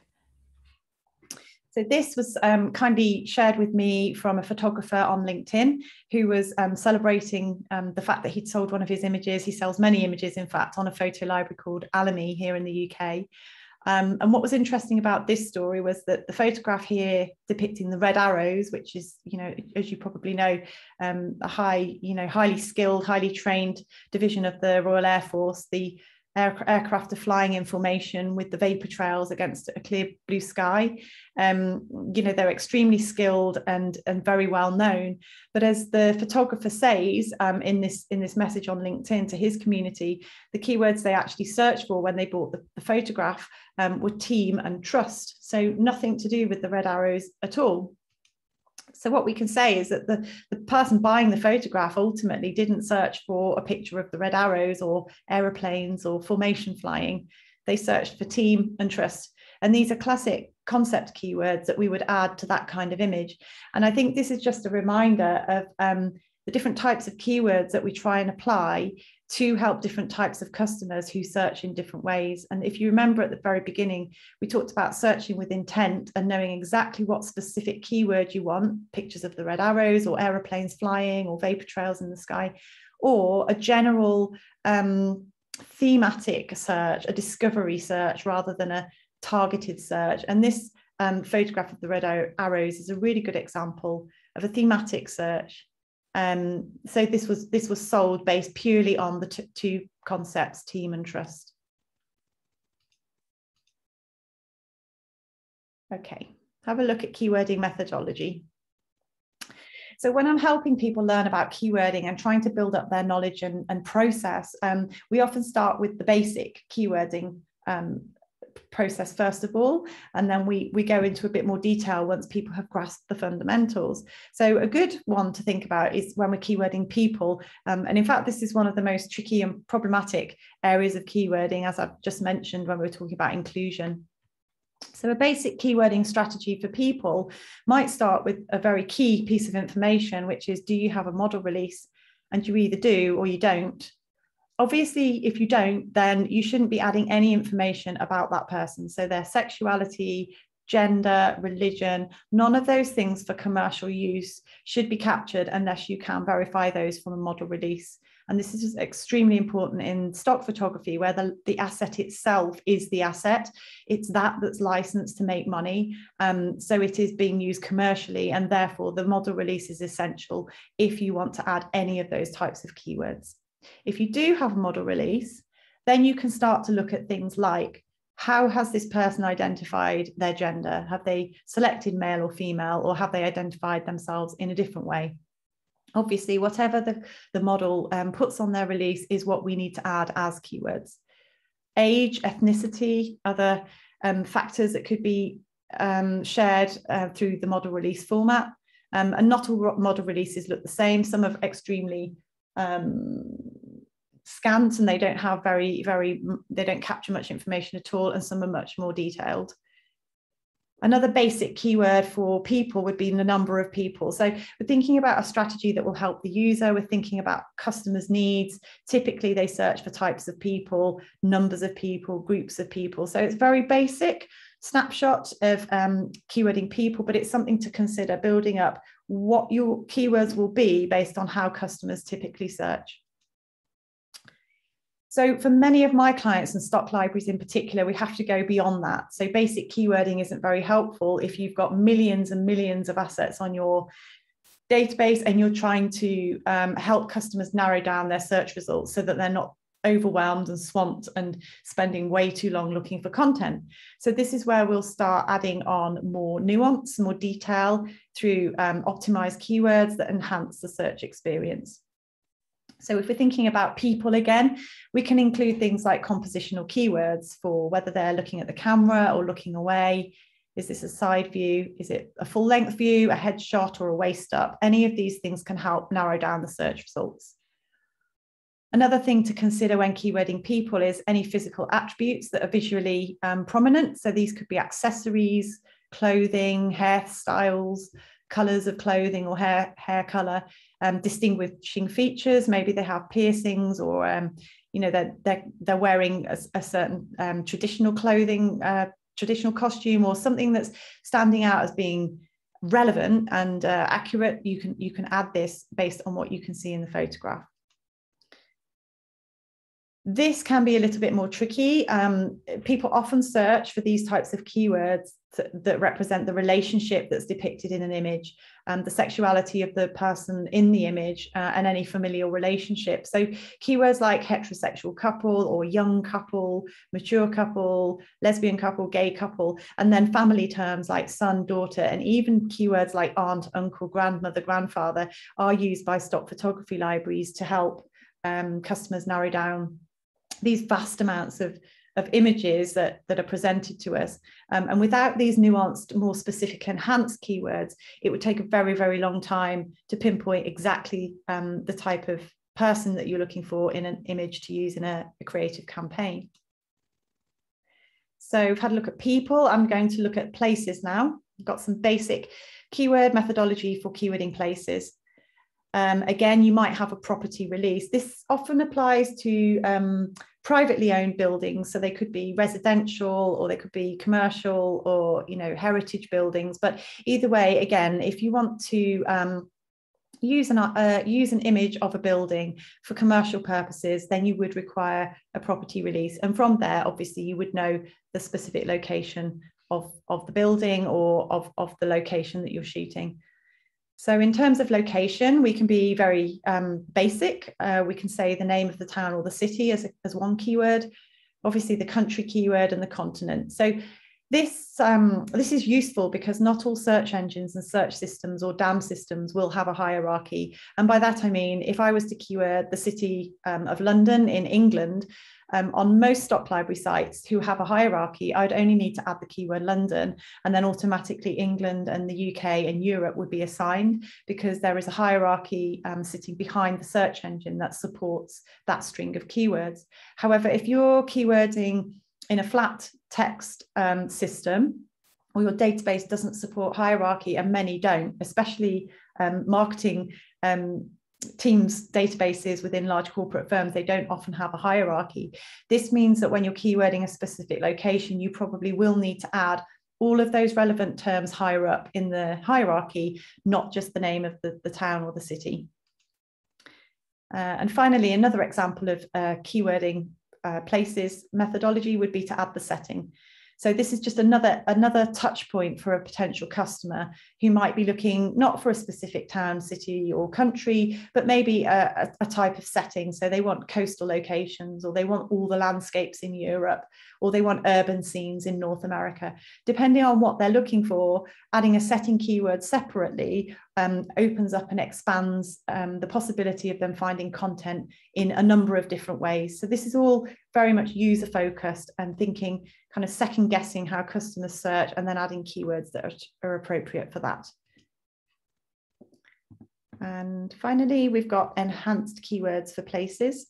So this was kindly shared with me from a photographer on LinkedIn who was celebrating the fact that he'd sold one of his images. He sells many images, in fact, on a photo library called Alamy here in the UK. And what was interesting about this story was that the photograph here depicting the red arrows, which is, as you probably know, a highly skilled, highly trained division of the Royal Air Force. The aircraft are flying in formation with the vapor trails against a clear blue sky. They're extremely skilled and very well known. But as the photographer says in this message on LinkedIn to his community, the keywords they actually searched for when they bought the photograph were team and trust. So nothing to do with the red arrows at all. So what we can say is that the person buying the photograph ultimately didn't search for a picture of the red arrows or aeroplanes or formation flying. They searched for team and trust. And these are classic concept keywords that we would add to that kind of image. And I think this is just a reminder of the different types of keywords that we try and apply to help different types of customers who search in different ways. And if you remember at the very beginning, we talked about searching with intent and knowing exactly what specific keyword you want, pictures of the red arrows or aeroplanes flying or vapor trails in the sky, or a general thematic search, a discovery search rather than a targeted search. And this photograph of the red arrows is a really good example of a thematic search. So this was sold based purely on the two concepts, team and trust. Okay, have a look at keywording methodology. So when I'm helping people learn about keywording and trying to build up their knowledge and process, we often start with the basic keywording process first of all, and then we go into a bit more detail once people have grasped the fundamentals. So a good one to think about is when we're keywording people, and in fact this is one of the most tricky and problematic areas of keywording, as I've just mentioned when we were talking about inclusion. So a basic keywording strategy for people might start with a very key piece of information, which is, do you have a model release? And you either do or you don't. Obviously, if you don't, then you shouldn't be adding any information about that person. So their sexuality, gender, religion, none of those things for commercial use should be captured unless you can verify those from a model release. And this is extremely important in stock photography, where the asset itself is the asset. It's that's licensed to make money. So it is being used commercially, and therefore the model release is essential if you want to add any of those types of keywords. If you do have a model release, then you can start to look at things like, how has this person identified their gender? Have they selected male or female, or have they identified themselves in a different way? Obviously, whatever the model puts on their release is what we need to add as keywords. Age, ethnicity, other factors that could be shared through the model release format. And not all model releases look the same. Some are extremely scant, and they don't have they don't capture much information at all, and some are much more detailed. Another basic keyword for people would be the number of people. So we're thinking about a strategy that will help the user. We're thinking about customers' needs. Typically, they search for types of people, numbers of people, groups of people. So it's very basic snapshot of keywording people, but it's something to consider, building up what your keywords will be based on how customers typically search. So for many of my clients and stock libraries in particular, we have to go beyond that. So basic keywording isn't very helpful if you've got millions and millions of assets on your database and you're trying to help customers narrow down their search results so that they're not overwhelmed and swamped and spending way too long looking for content. So this is where we'll start adding on more nuance, more detail through optimized keywords that enhance the search experience. So if we're thinking about people again, we can include things like compositional keywords for whether they're looking at the camera or looking away. Is this a side view? Is it a full length view, a headshot, or a waist up? Any of these things can help narrow down the search results. Another thing to consider when keywording people is any physical attributes that are visually prominent. So these could be accessories, clothing, hairstyles, colors of clothing or hair color, distinguishing features. Maybe they have piercings, or you know, they're wearing a certain traditional clothing, traditional costume, or something that's standing out as being relevant and accurate. You can add this based on what you can see in the photograph. This can be a little bit more tricky. People often search for these types of keywords that represent the relationship that's depicted in an image, the sexuality of the person in the image, and any familial relationship. So keywords like heterosexual couple or young couple, mature couple, lesbian couple, gay couple, and then family terms like son, daughter, and even keywords like aunt, uncle, grandmother, grandfather are used by stock photography libraries to help customers narrow down these vast amounts of images that are presented to us. And without these nuanced, more specific, enhanced keywords, it would take a very, very long time to pinpoint exactly the type of person that you're looking for in an image to use in a creative campaign. So we've had a look at people. I'm going to look at places now. I've got some basic keyword methodology for keywording places. Again, you might have a property release. This often applies to privately owned buildings. So they could be residential, or they could be commercial, or, you know, heritage buildings. But either way, again, if you want to use an image of a building for commercial purposes, then you would require a property release. And from there, obviously, you would know the specific location of the building, or of the location that you're shooting. So in terms of location, we can be very basic. We can say the name of the town or the city as one keyword, obviously the country keyword, and the continent. So this is useful because not all search engines and search systems or DAM systems will have a hierarchy. And by that, I mean, if I was to keyword the city of London in England, on most stock library sites who have a hierarchy, I'd only need to add the keyword London, and then automatically England and the UK and Europe would be assigned, because there is a hierarchy sitting behind the search engine that supports that string of keywords. However, if you're keywording in a flat text system, or your database doesn't support hierarchy, and many don't, especially marketing Teams databases within large corporate firms, they don't often have a hierarchy. This means that when you're keywording a specific location, you probably will need to add all of those relevant terms higher up in the hierarchy, not just the name of the town or the city. And finally, another example of keywording places methodology would be to add the setting. So this is just another touch point for a potential customer who might be looking not for a specific town, city or country, but maybe a type of setting. So they want coastal locations, or they want all the landscapes in Europe, or they want urban scenes in North America. Depending on what they're looking for, adding a setting keyword separately opens up and expands the possibility of them finding content in a number of different ways. So this is all very much user focused and thinking, kind of second guessing how customers search and then adding keywords that are appropriate for that. And finally, we've got enhanced keywords for places.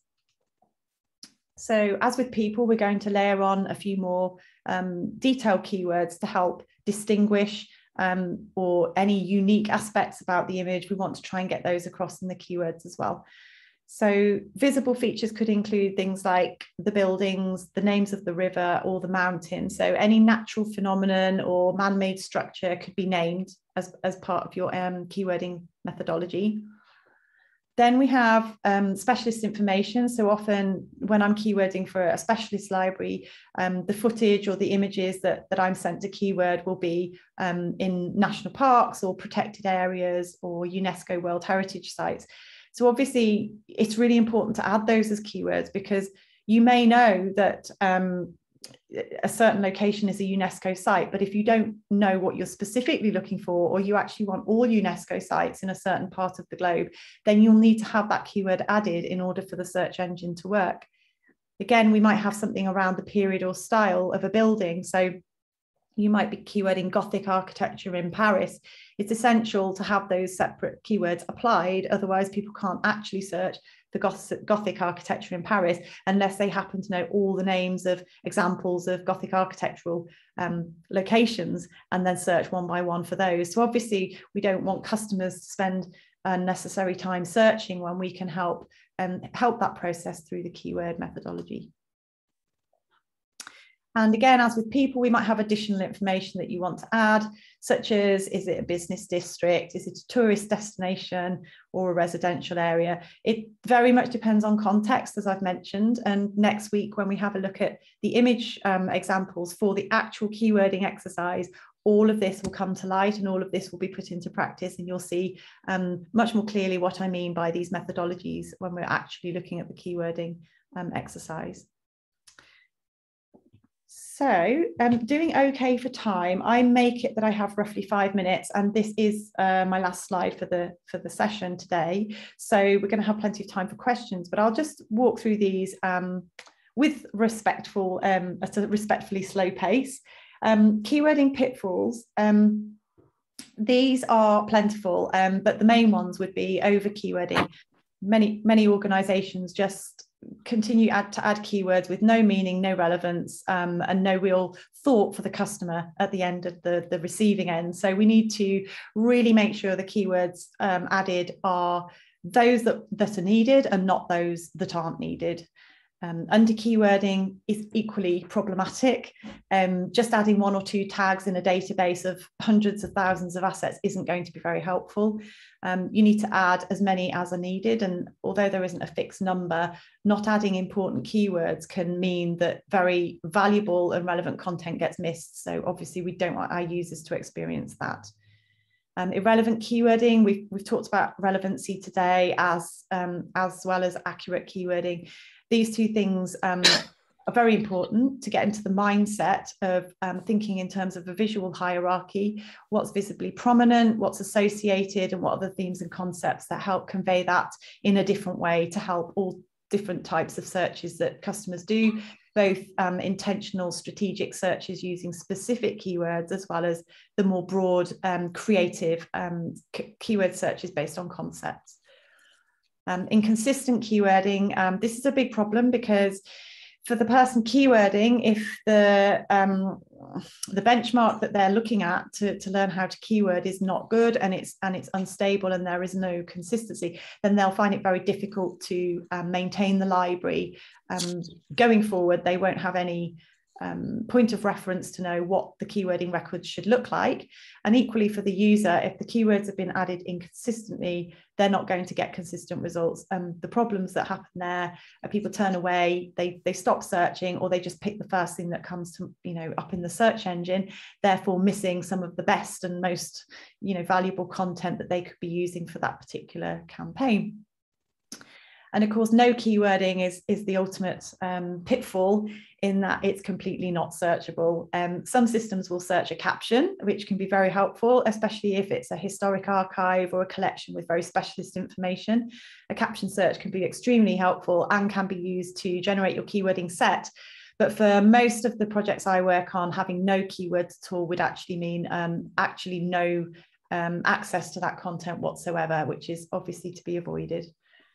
So as with people, we're going to layer on a few more detailed keywords to help distinguish or any unique aspects about the image. We want to try and get those across in the keywords as well. So visible features could include things like the buildings, the names of the river or the mountain. So any natural phenomenon or man-made structure could be named as part of your keywording methodology. Then we have specialist information. So often when I'm keywording for a specialist library, the footage or the images that I'm sent to keyword will be in national parks or protected areas or UNESCO World Heritage Sites. So obviously it's really important to add those as keywords, because you may know that a certain location is a UNESCO site, but if you don't know what you're specifically looking for, or you actually want all UNESCO sites in a certain part of the globe, then you'll need to have that keyword added in order for the search engine to work. Again, we might have something around the period or style of a building. So you might be keywording Gothic architecture in Paris. It's essential to have those separate keywords applied. Otherwise, people can't actually search for Gothic architecture in Paris unless they happen to know all the names of examples of Gothic architectural locations and then search one by one for those. So obviously, we don't want customers to spend unnecessary time searching when we can help that process through the keyword methodology. And again, as with people, we might have additional information that you want to add, such as, is it a business district? Is it a tourist destination or a residential area? It very much depends on context, as I've mentioned. And next week, when we have a look at the image examples for the actual keywording exercise, all of this will come to light and all of this will be put into practice, and you'll see much more clearly what I mean by these methodologies when we're actually looking at the keywording exercise. So doing okay for time, I make it that I have roughly 5 minutes, and this is my last slide for the session today. So we're going to have plenty of time for questions, but I'll just walk through these with at a respectfully slow pace. Keywording pitfalls, these are plentiful, but the main ones would be over keywording. Many organizations just continue to add keywords with no meaning, no relevance, and no real thought for the customer at the end of the receiving end. So we need to really make sure the keywords added are those that are needed and not those that aren't needed. Under keywording is equally problematic. Just adding 1 or 2 tags in a database of hundreds of thousands of assets isn't going to be very helpful. You need to add as many as are needed, and although there isn't a fixed number, not adding important keywords can mean that very valuable and relevant content gets missed. So obviously we don't want our users to experience that. Irrelevant keywording, we've talked about relevancy today as well as accurate keywording. These two things are very important to get into the mindset of thinking in terms of a visual hierarchy, what's visibly prominent, what's associated, and what are the themes and concepts that help convey that in a different way to help all different types of searches that customers do, both intentional strategic searches using specific keywords, as well as the more broad creative keyword searches based on concepts. Inconsistent keywording, this is a big problem because For the person keywording, if the benchmark that they're looking at to learn how to keyword is not good and it's unstable and there is no consistency, then they'll find it very difficult to maintain the library. Going forward, they won't have any point of reference to know what the keywording records should look like. And equally for the user, if the keywords have been added inconsistently, they're not going to get consistent results. The problems that happen there are people turn away, they stop searching, or they just pick the first thing that comes to, up in the search engine, therefore missing some of the best and most, valuable content that they could be using for that particular campaign. And of course, no keywording is the ultimate pitfall, in that it's completely not searchable. Some systems will search a caption, which can be very helpful, especially if it's a historic archive or a collection with very specialist information. A caption search can be extremely helpful and can be used to generate your keywording set. But for most of the projects I work on, having no keywords at all would actually mean actually no access to that content whatsoever, which is obviously to be avoided.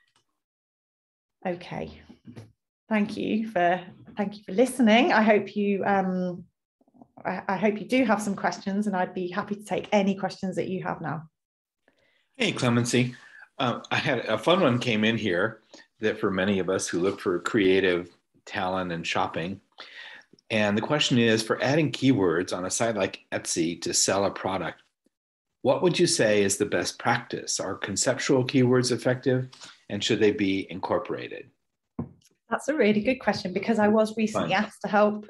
Okay, thank you for listening. I hope you do have some questions, and I'd be happy to take any questions that you have now. Hey, Clemency. I had a fun one came in here that for many of us who look for creative talent and shopping. And the question is, for adding keywords on a site like Etsy to sell a product, what would you say is the best practice? Are conceptual keywords effective, and should they be incorporated? That's a really good question, because I was recently asked to help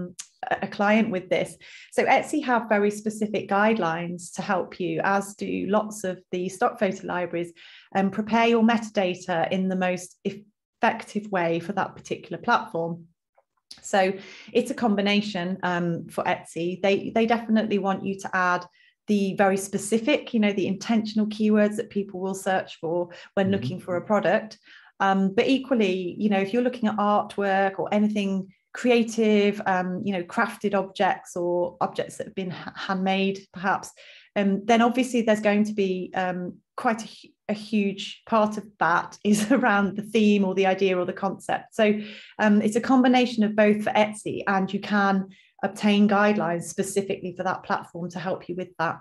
a client with this. So Etsy have very specific guidelines to help you, as do lots of the stock photo libraries, and prepare your metadata in the most effective way for that particular platform. So it's a combination for Etsy. They definitely want you to add the very specific, the intentional keywords that people will search for when looking for a product. But equally, if you're looking at artwork or anything creative, crafted objects or objects that have been handmade, perhaps, then obviously there's going to be quite a huge part of that is around the theme or the idea or the concept. So it's a combination of both for Etsy, and you can obtain guidelines specifically for that platform to help you with that.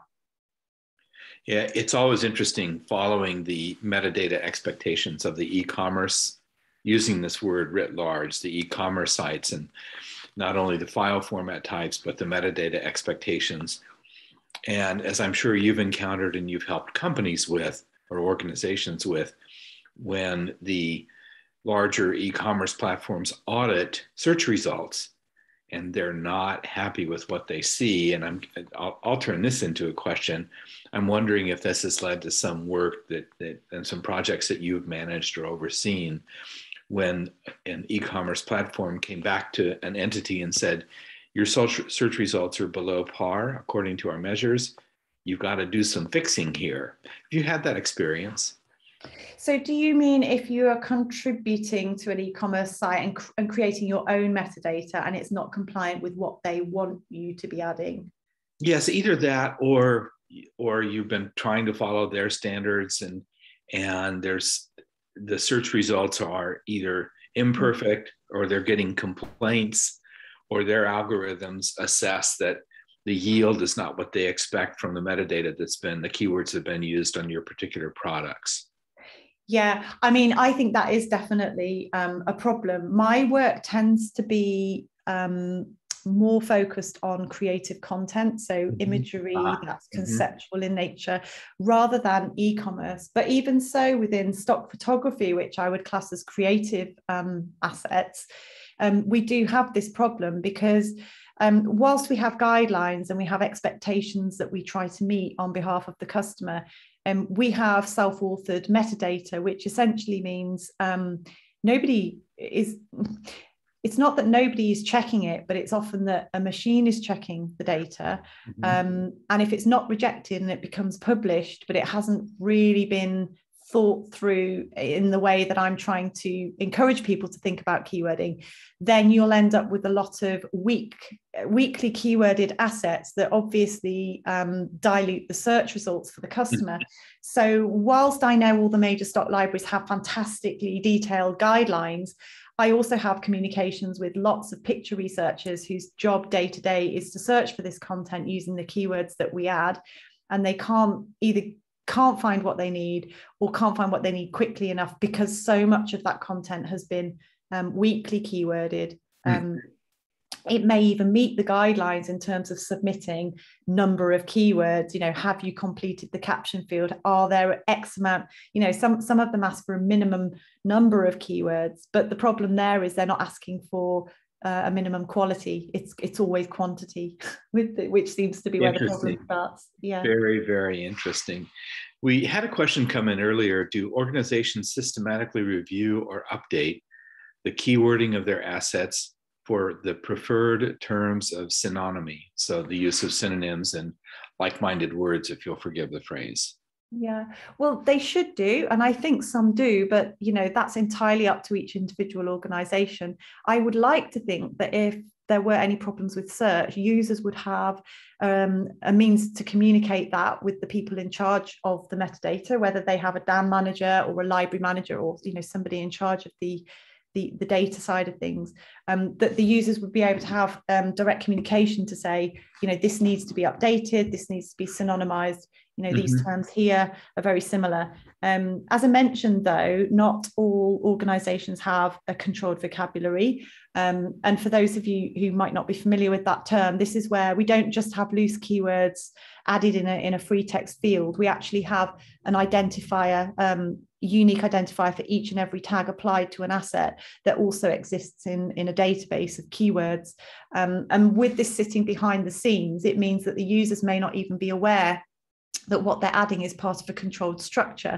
Yeah, it's always interesting following the metadata expectations of the e-commerce, using this word writ large, the e-commerce sites, and not only the file format types, but the metadata expectations. And as I'm sure you've encountered and you've helped companies with, or organizations with, when the larger e-commerce platforms audit search results and they're not happy with what they see. And I'll turn this into a question. I'm wondering if this has led to some work and some projects that you've managed or overseen, when an e-commerce platform came back to an entity and said, your search results are below par according to our measures. You've got to do some fixing here. Have you had that experience? So do you mean if you are contributing to an e-commerce site and creating your own metadata and it's not compliant with what they want you to be adding? Yes, either that or you've been trying to follow their standards and there's the search results are either imperfect or they're getting complaints, or their algorithms assess that the yield is not what they expect from the metadata the keywords have been used on your particular products. Yeah, I mean, I think that is definitely a problem. My work tends to be more focused on creative content, so imagery that's conceptual in nature, rather than e-commerce. But even so, within stock photography, which I would class as creative assets, we do have this problem, because whilst we have guidelines and we have expectations that we try to meet on behalf of the customer, we have self-authored metadata, which essentially means it's not that nobody is checking it, but it's often that a machine is checking the data. And if it's not rejected and it becomes published, but it hasn't really been thought through in the way that I'm trying to encourage people to think about keywording, then you'll end up with a lot of weekly keyworded assets that obviously dilute the search results for the customer. So whilst I know all the major stock libraries have fantastically detailed guidelines, I also have communications with lots of picture researchers whose job day to day is to search for this content using the keywords that we add, and they can't find what they need or can't find what they need quickly enough because so much of that content has been weakly keyworded. It may even meet the guidelines in terms of submitting number of keywords. You know, have you completed the caption field? Are there X amount? You know, some of them ask for a minimum number of keywords, but the problem there is they're not asking for a minimum quality. It's always quantity, which seems to be where the problem starts. Yeah. Very, very interesting. We had a question come in earlier. Do organizations systematically review or update the keywording of their assets for the preferred terms of synonymy? So the use of synonyms and like-minded words, if you'll forgive the phrase. Yeah, well, they should do, and I think some do, but you know, that's entirely up to each individual organization. I would like to think that if there were any problems with search, users would have a means to communicate that with the people in charge of the metadata, whether they have a DAM manager or a library manager, or you know, somebody in charge of the data side of things, that the users would be able to have direct communication to say, you know, this needs to be updated, this needs to be synonymized, you know, these terms here are very similar. As I mentioned, though, not all organizations have a controlled vocabulary. And for those of you who might not be familiar with that term, this is where we don't just have loose keywords added in a free text field. We actually have an identifier, unique identifier for each and every tag applied to an asset that also exists in a database of keywords. And with this sitting behind the scenes, it means that the users may not even be aware that what they're adding is part of a controlled structure.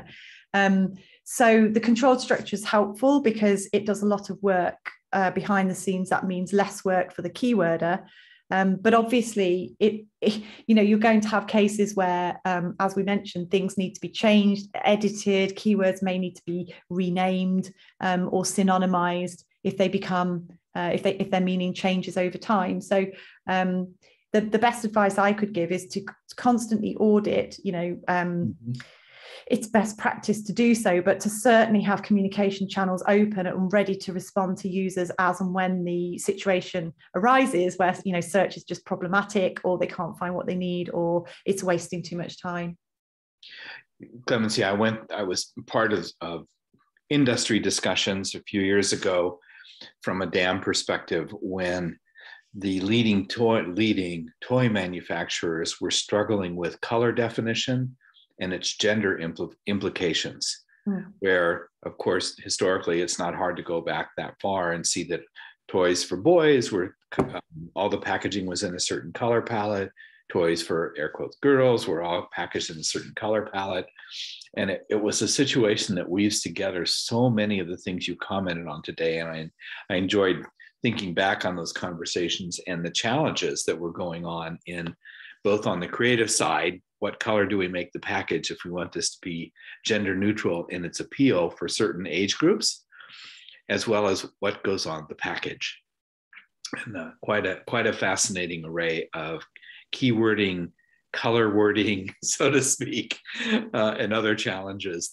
So the controlled structure is helpful because it does a lot of work behind the scenes. That means less work for the keyworder. But obviously, you know, you're going to have cases where, as we mentioned, things need to be changed, edited. Keywords may need to be renamed or synonymized if they become if their meaning changes over time. So the best advice I could give is to constantly audit. You know, it's best practice to do so, but to certainly have communication channels open and ready to respond to users as and when the situation arises where, you know, search is just problematic, or they can't find what they need, or it's wasting too much time. Clemency, I was part of industry discussions a few years ago from a DAM perspective when the leading toy manufacturers were struggling with color definition and its gender implications, where, of course, historically, it's not hard to go back that far and see that toys for boys were, all the packaging was in a certain color palette. Toys for, air quotes, girls were all packaged in a certain color palette. And it was a situation that weaves together so many of the things you commented on today. And I enjoyed thinking back on those conversations and the challenges that were going on in both on the creative side. What color do we make the package if we want this to be gender neutral in its appeal for certain age groups, as well as what goes on the package? And quite a fascinating array of keywording, color wording, so to speak, and other challenges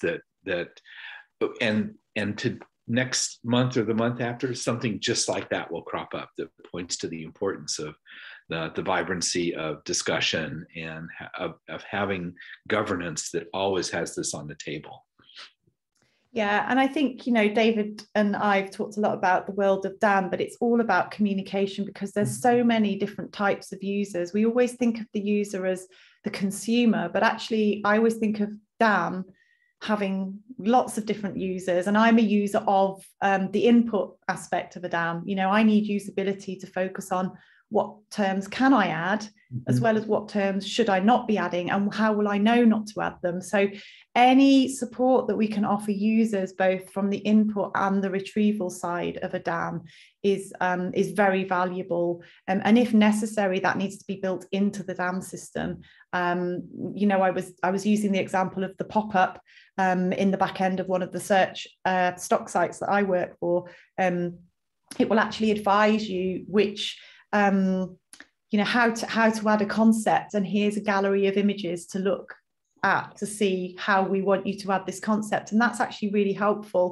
and to next month or the month after, something just like that will crop up that points to the importance of the vibrancy of discussion and of having governance that always has this on the table. Yeah, and I think, you know, David and I've talked a lot about the world of DAM, but it's all about communication because there's so many different types of users. We always think of the user as the consumer, but actually I always think of DAM having lots of different users, and I'm a user of the input aspect of a DAM. You know, I need usability to focus on what terms can I add, as well as what terms should I not be adding, and how will I know not to add them? So any support that we can offer users, both from the input and the retrieval side of a DAM, is very valuable. And if necessary, that needs to be built into the DAM system. You know, I was using the example of the pop-up in the back end of one of the search stock sites that I work for. It will actually advise you which you know, how to add a concept, and here's a gallery of images to look at to see how we want you to add this concept. And that's actually really helpful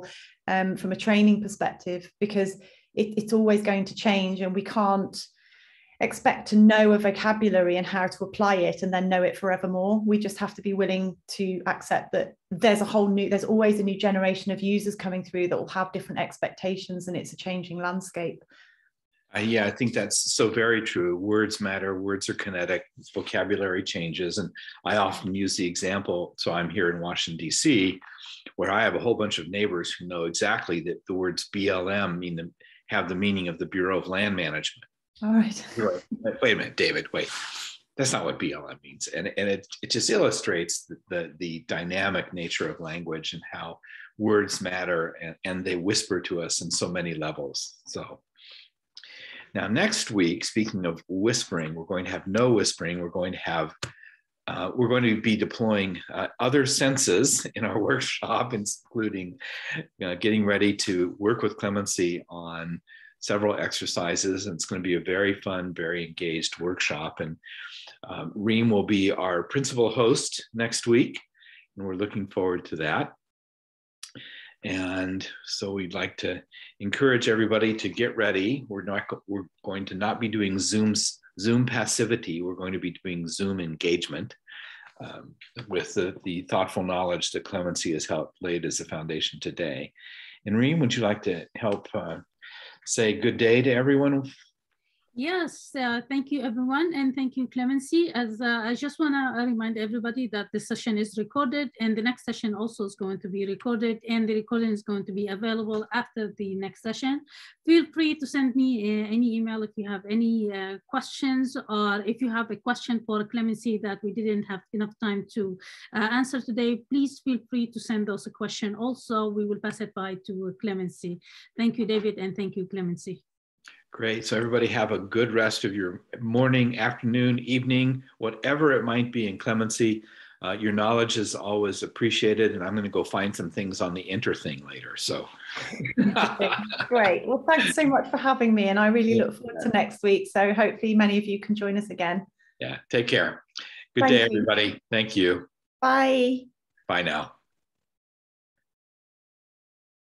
from a training perspective, because it's always going to change, and we can't expect to know a vocabulary and how to apply it and then know it forevermore. We just have to be willing to accept that there's always a new generation of users coming through that will have different expectations, and it's a changing landscape. Yeah, I think that's so very true. Words matter, words are kinetic, vocabulary changes. And I often use the example, so I'm here in Washington, DC, where I have a whole bunch of neighbors who know exactly that the words BLM have the meaning of the Bureau of Land Management. All right. Wait a minute, David, wait. That's not what BLM means. And it just illustrates the dynamic nature of language and how words matter, and they whisper to us in so many levels. So now next week, speaking of whispering, we're going to have no whispering. We're going to be deploying other senses in our workshop, including getting ready to work with Clemency on several exercises. And it's going to be a very fun, very engaged workshop. And Reem will be our principal host next week, and we're looking forward to that. And so we'd like to encourage everybody to get ready. We're going to not be doing Zoom passivity. We're going to be doing Zoom engagement with the thoughtful knowledge that Clemency has helped laid as a foundation today. And Reem, would you like to help say good day to everyone? Yes, thank you everyone, and thank you Clemency. As I just want to remind everybody that this session is recorded, and the next session also is going to be recorded, and the recording is going to be available after the next session. Feel free to send me any email if you have any questions, or if you have a question for Clemency that we didn't have enough time to answer today, please feel free to send us a question. Also, we will pass it by to Clemency. Thank you, David, and thank you, Clemency. Great. So everybody have a good rest of your morning, afternoon, evening, whatever it might be in Clemency. Your knowledge is always appreciated, and I'm going to go find some things on the thing later. So great. Well, thanks so much for having me, and I really look forward to next week. So hopefully many of you can join us again. Yeah. Take care. Good day, everybody. Thank you. Bye. Bye now.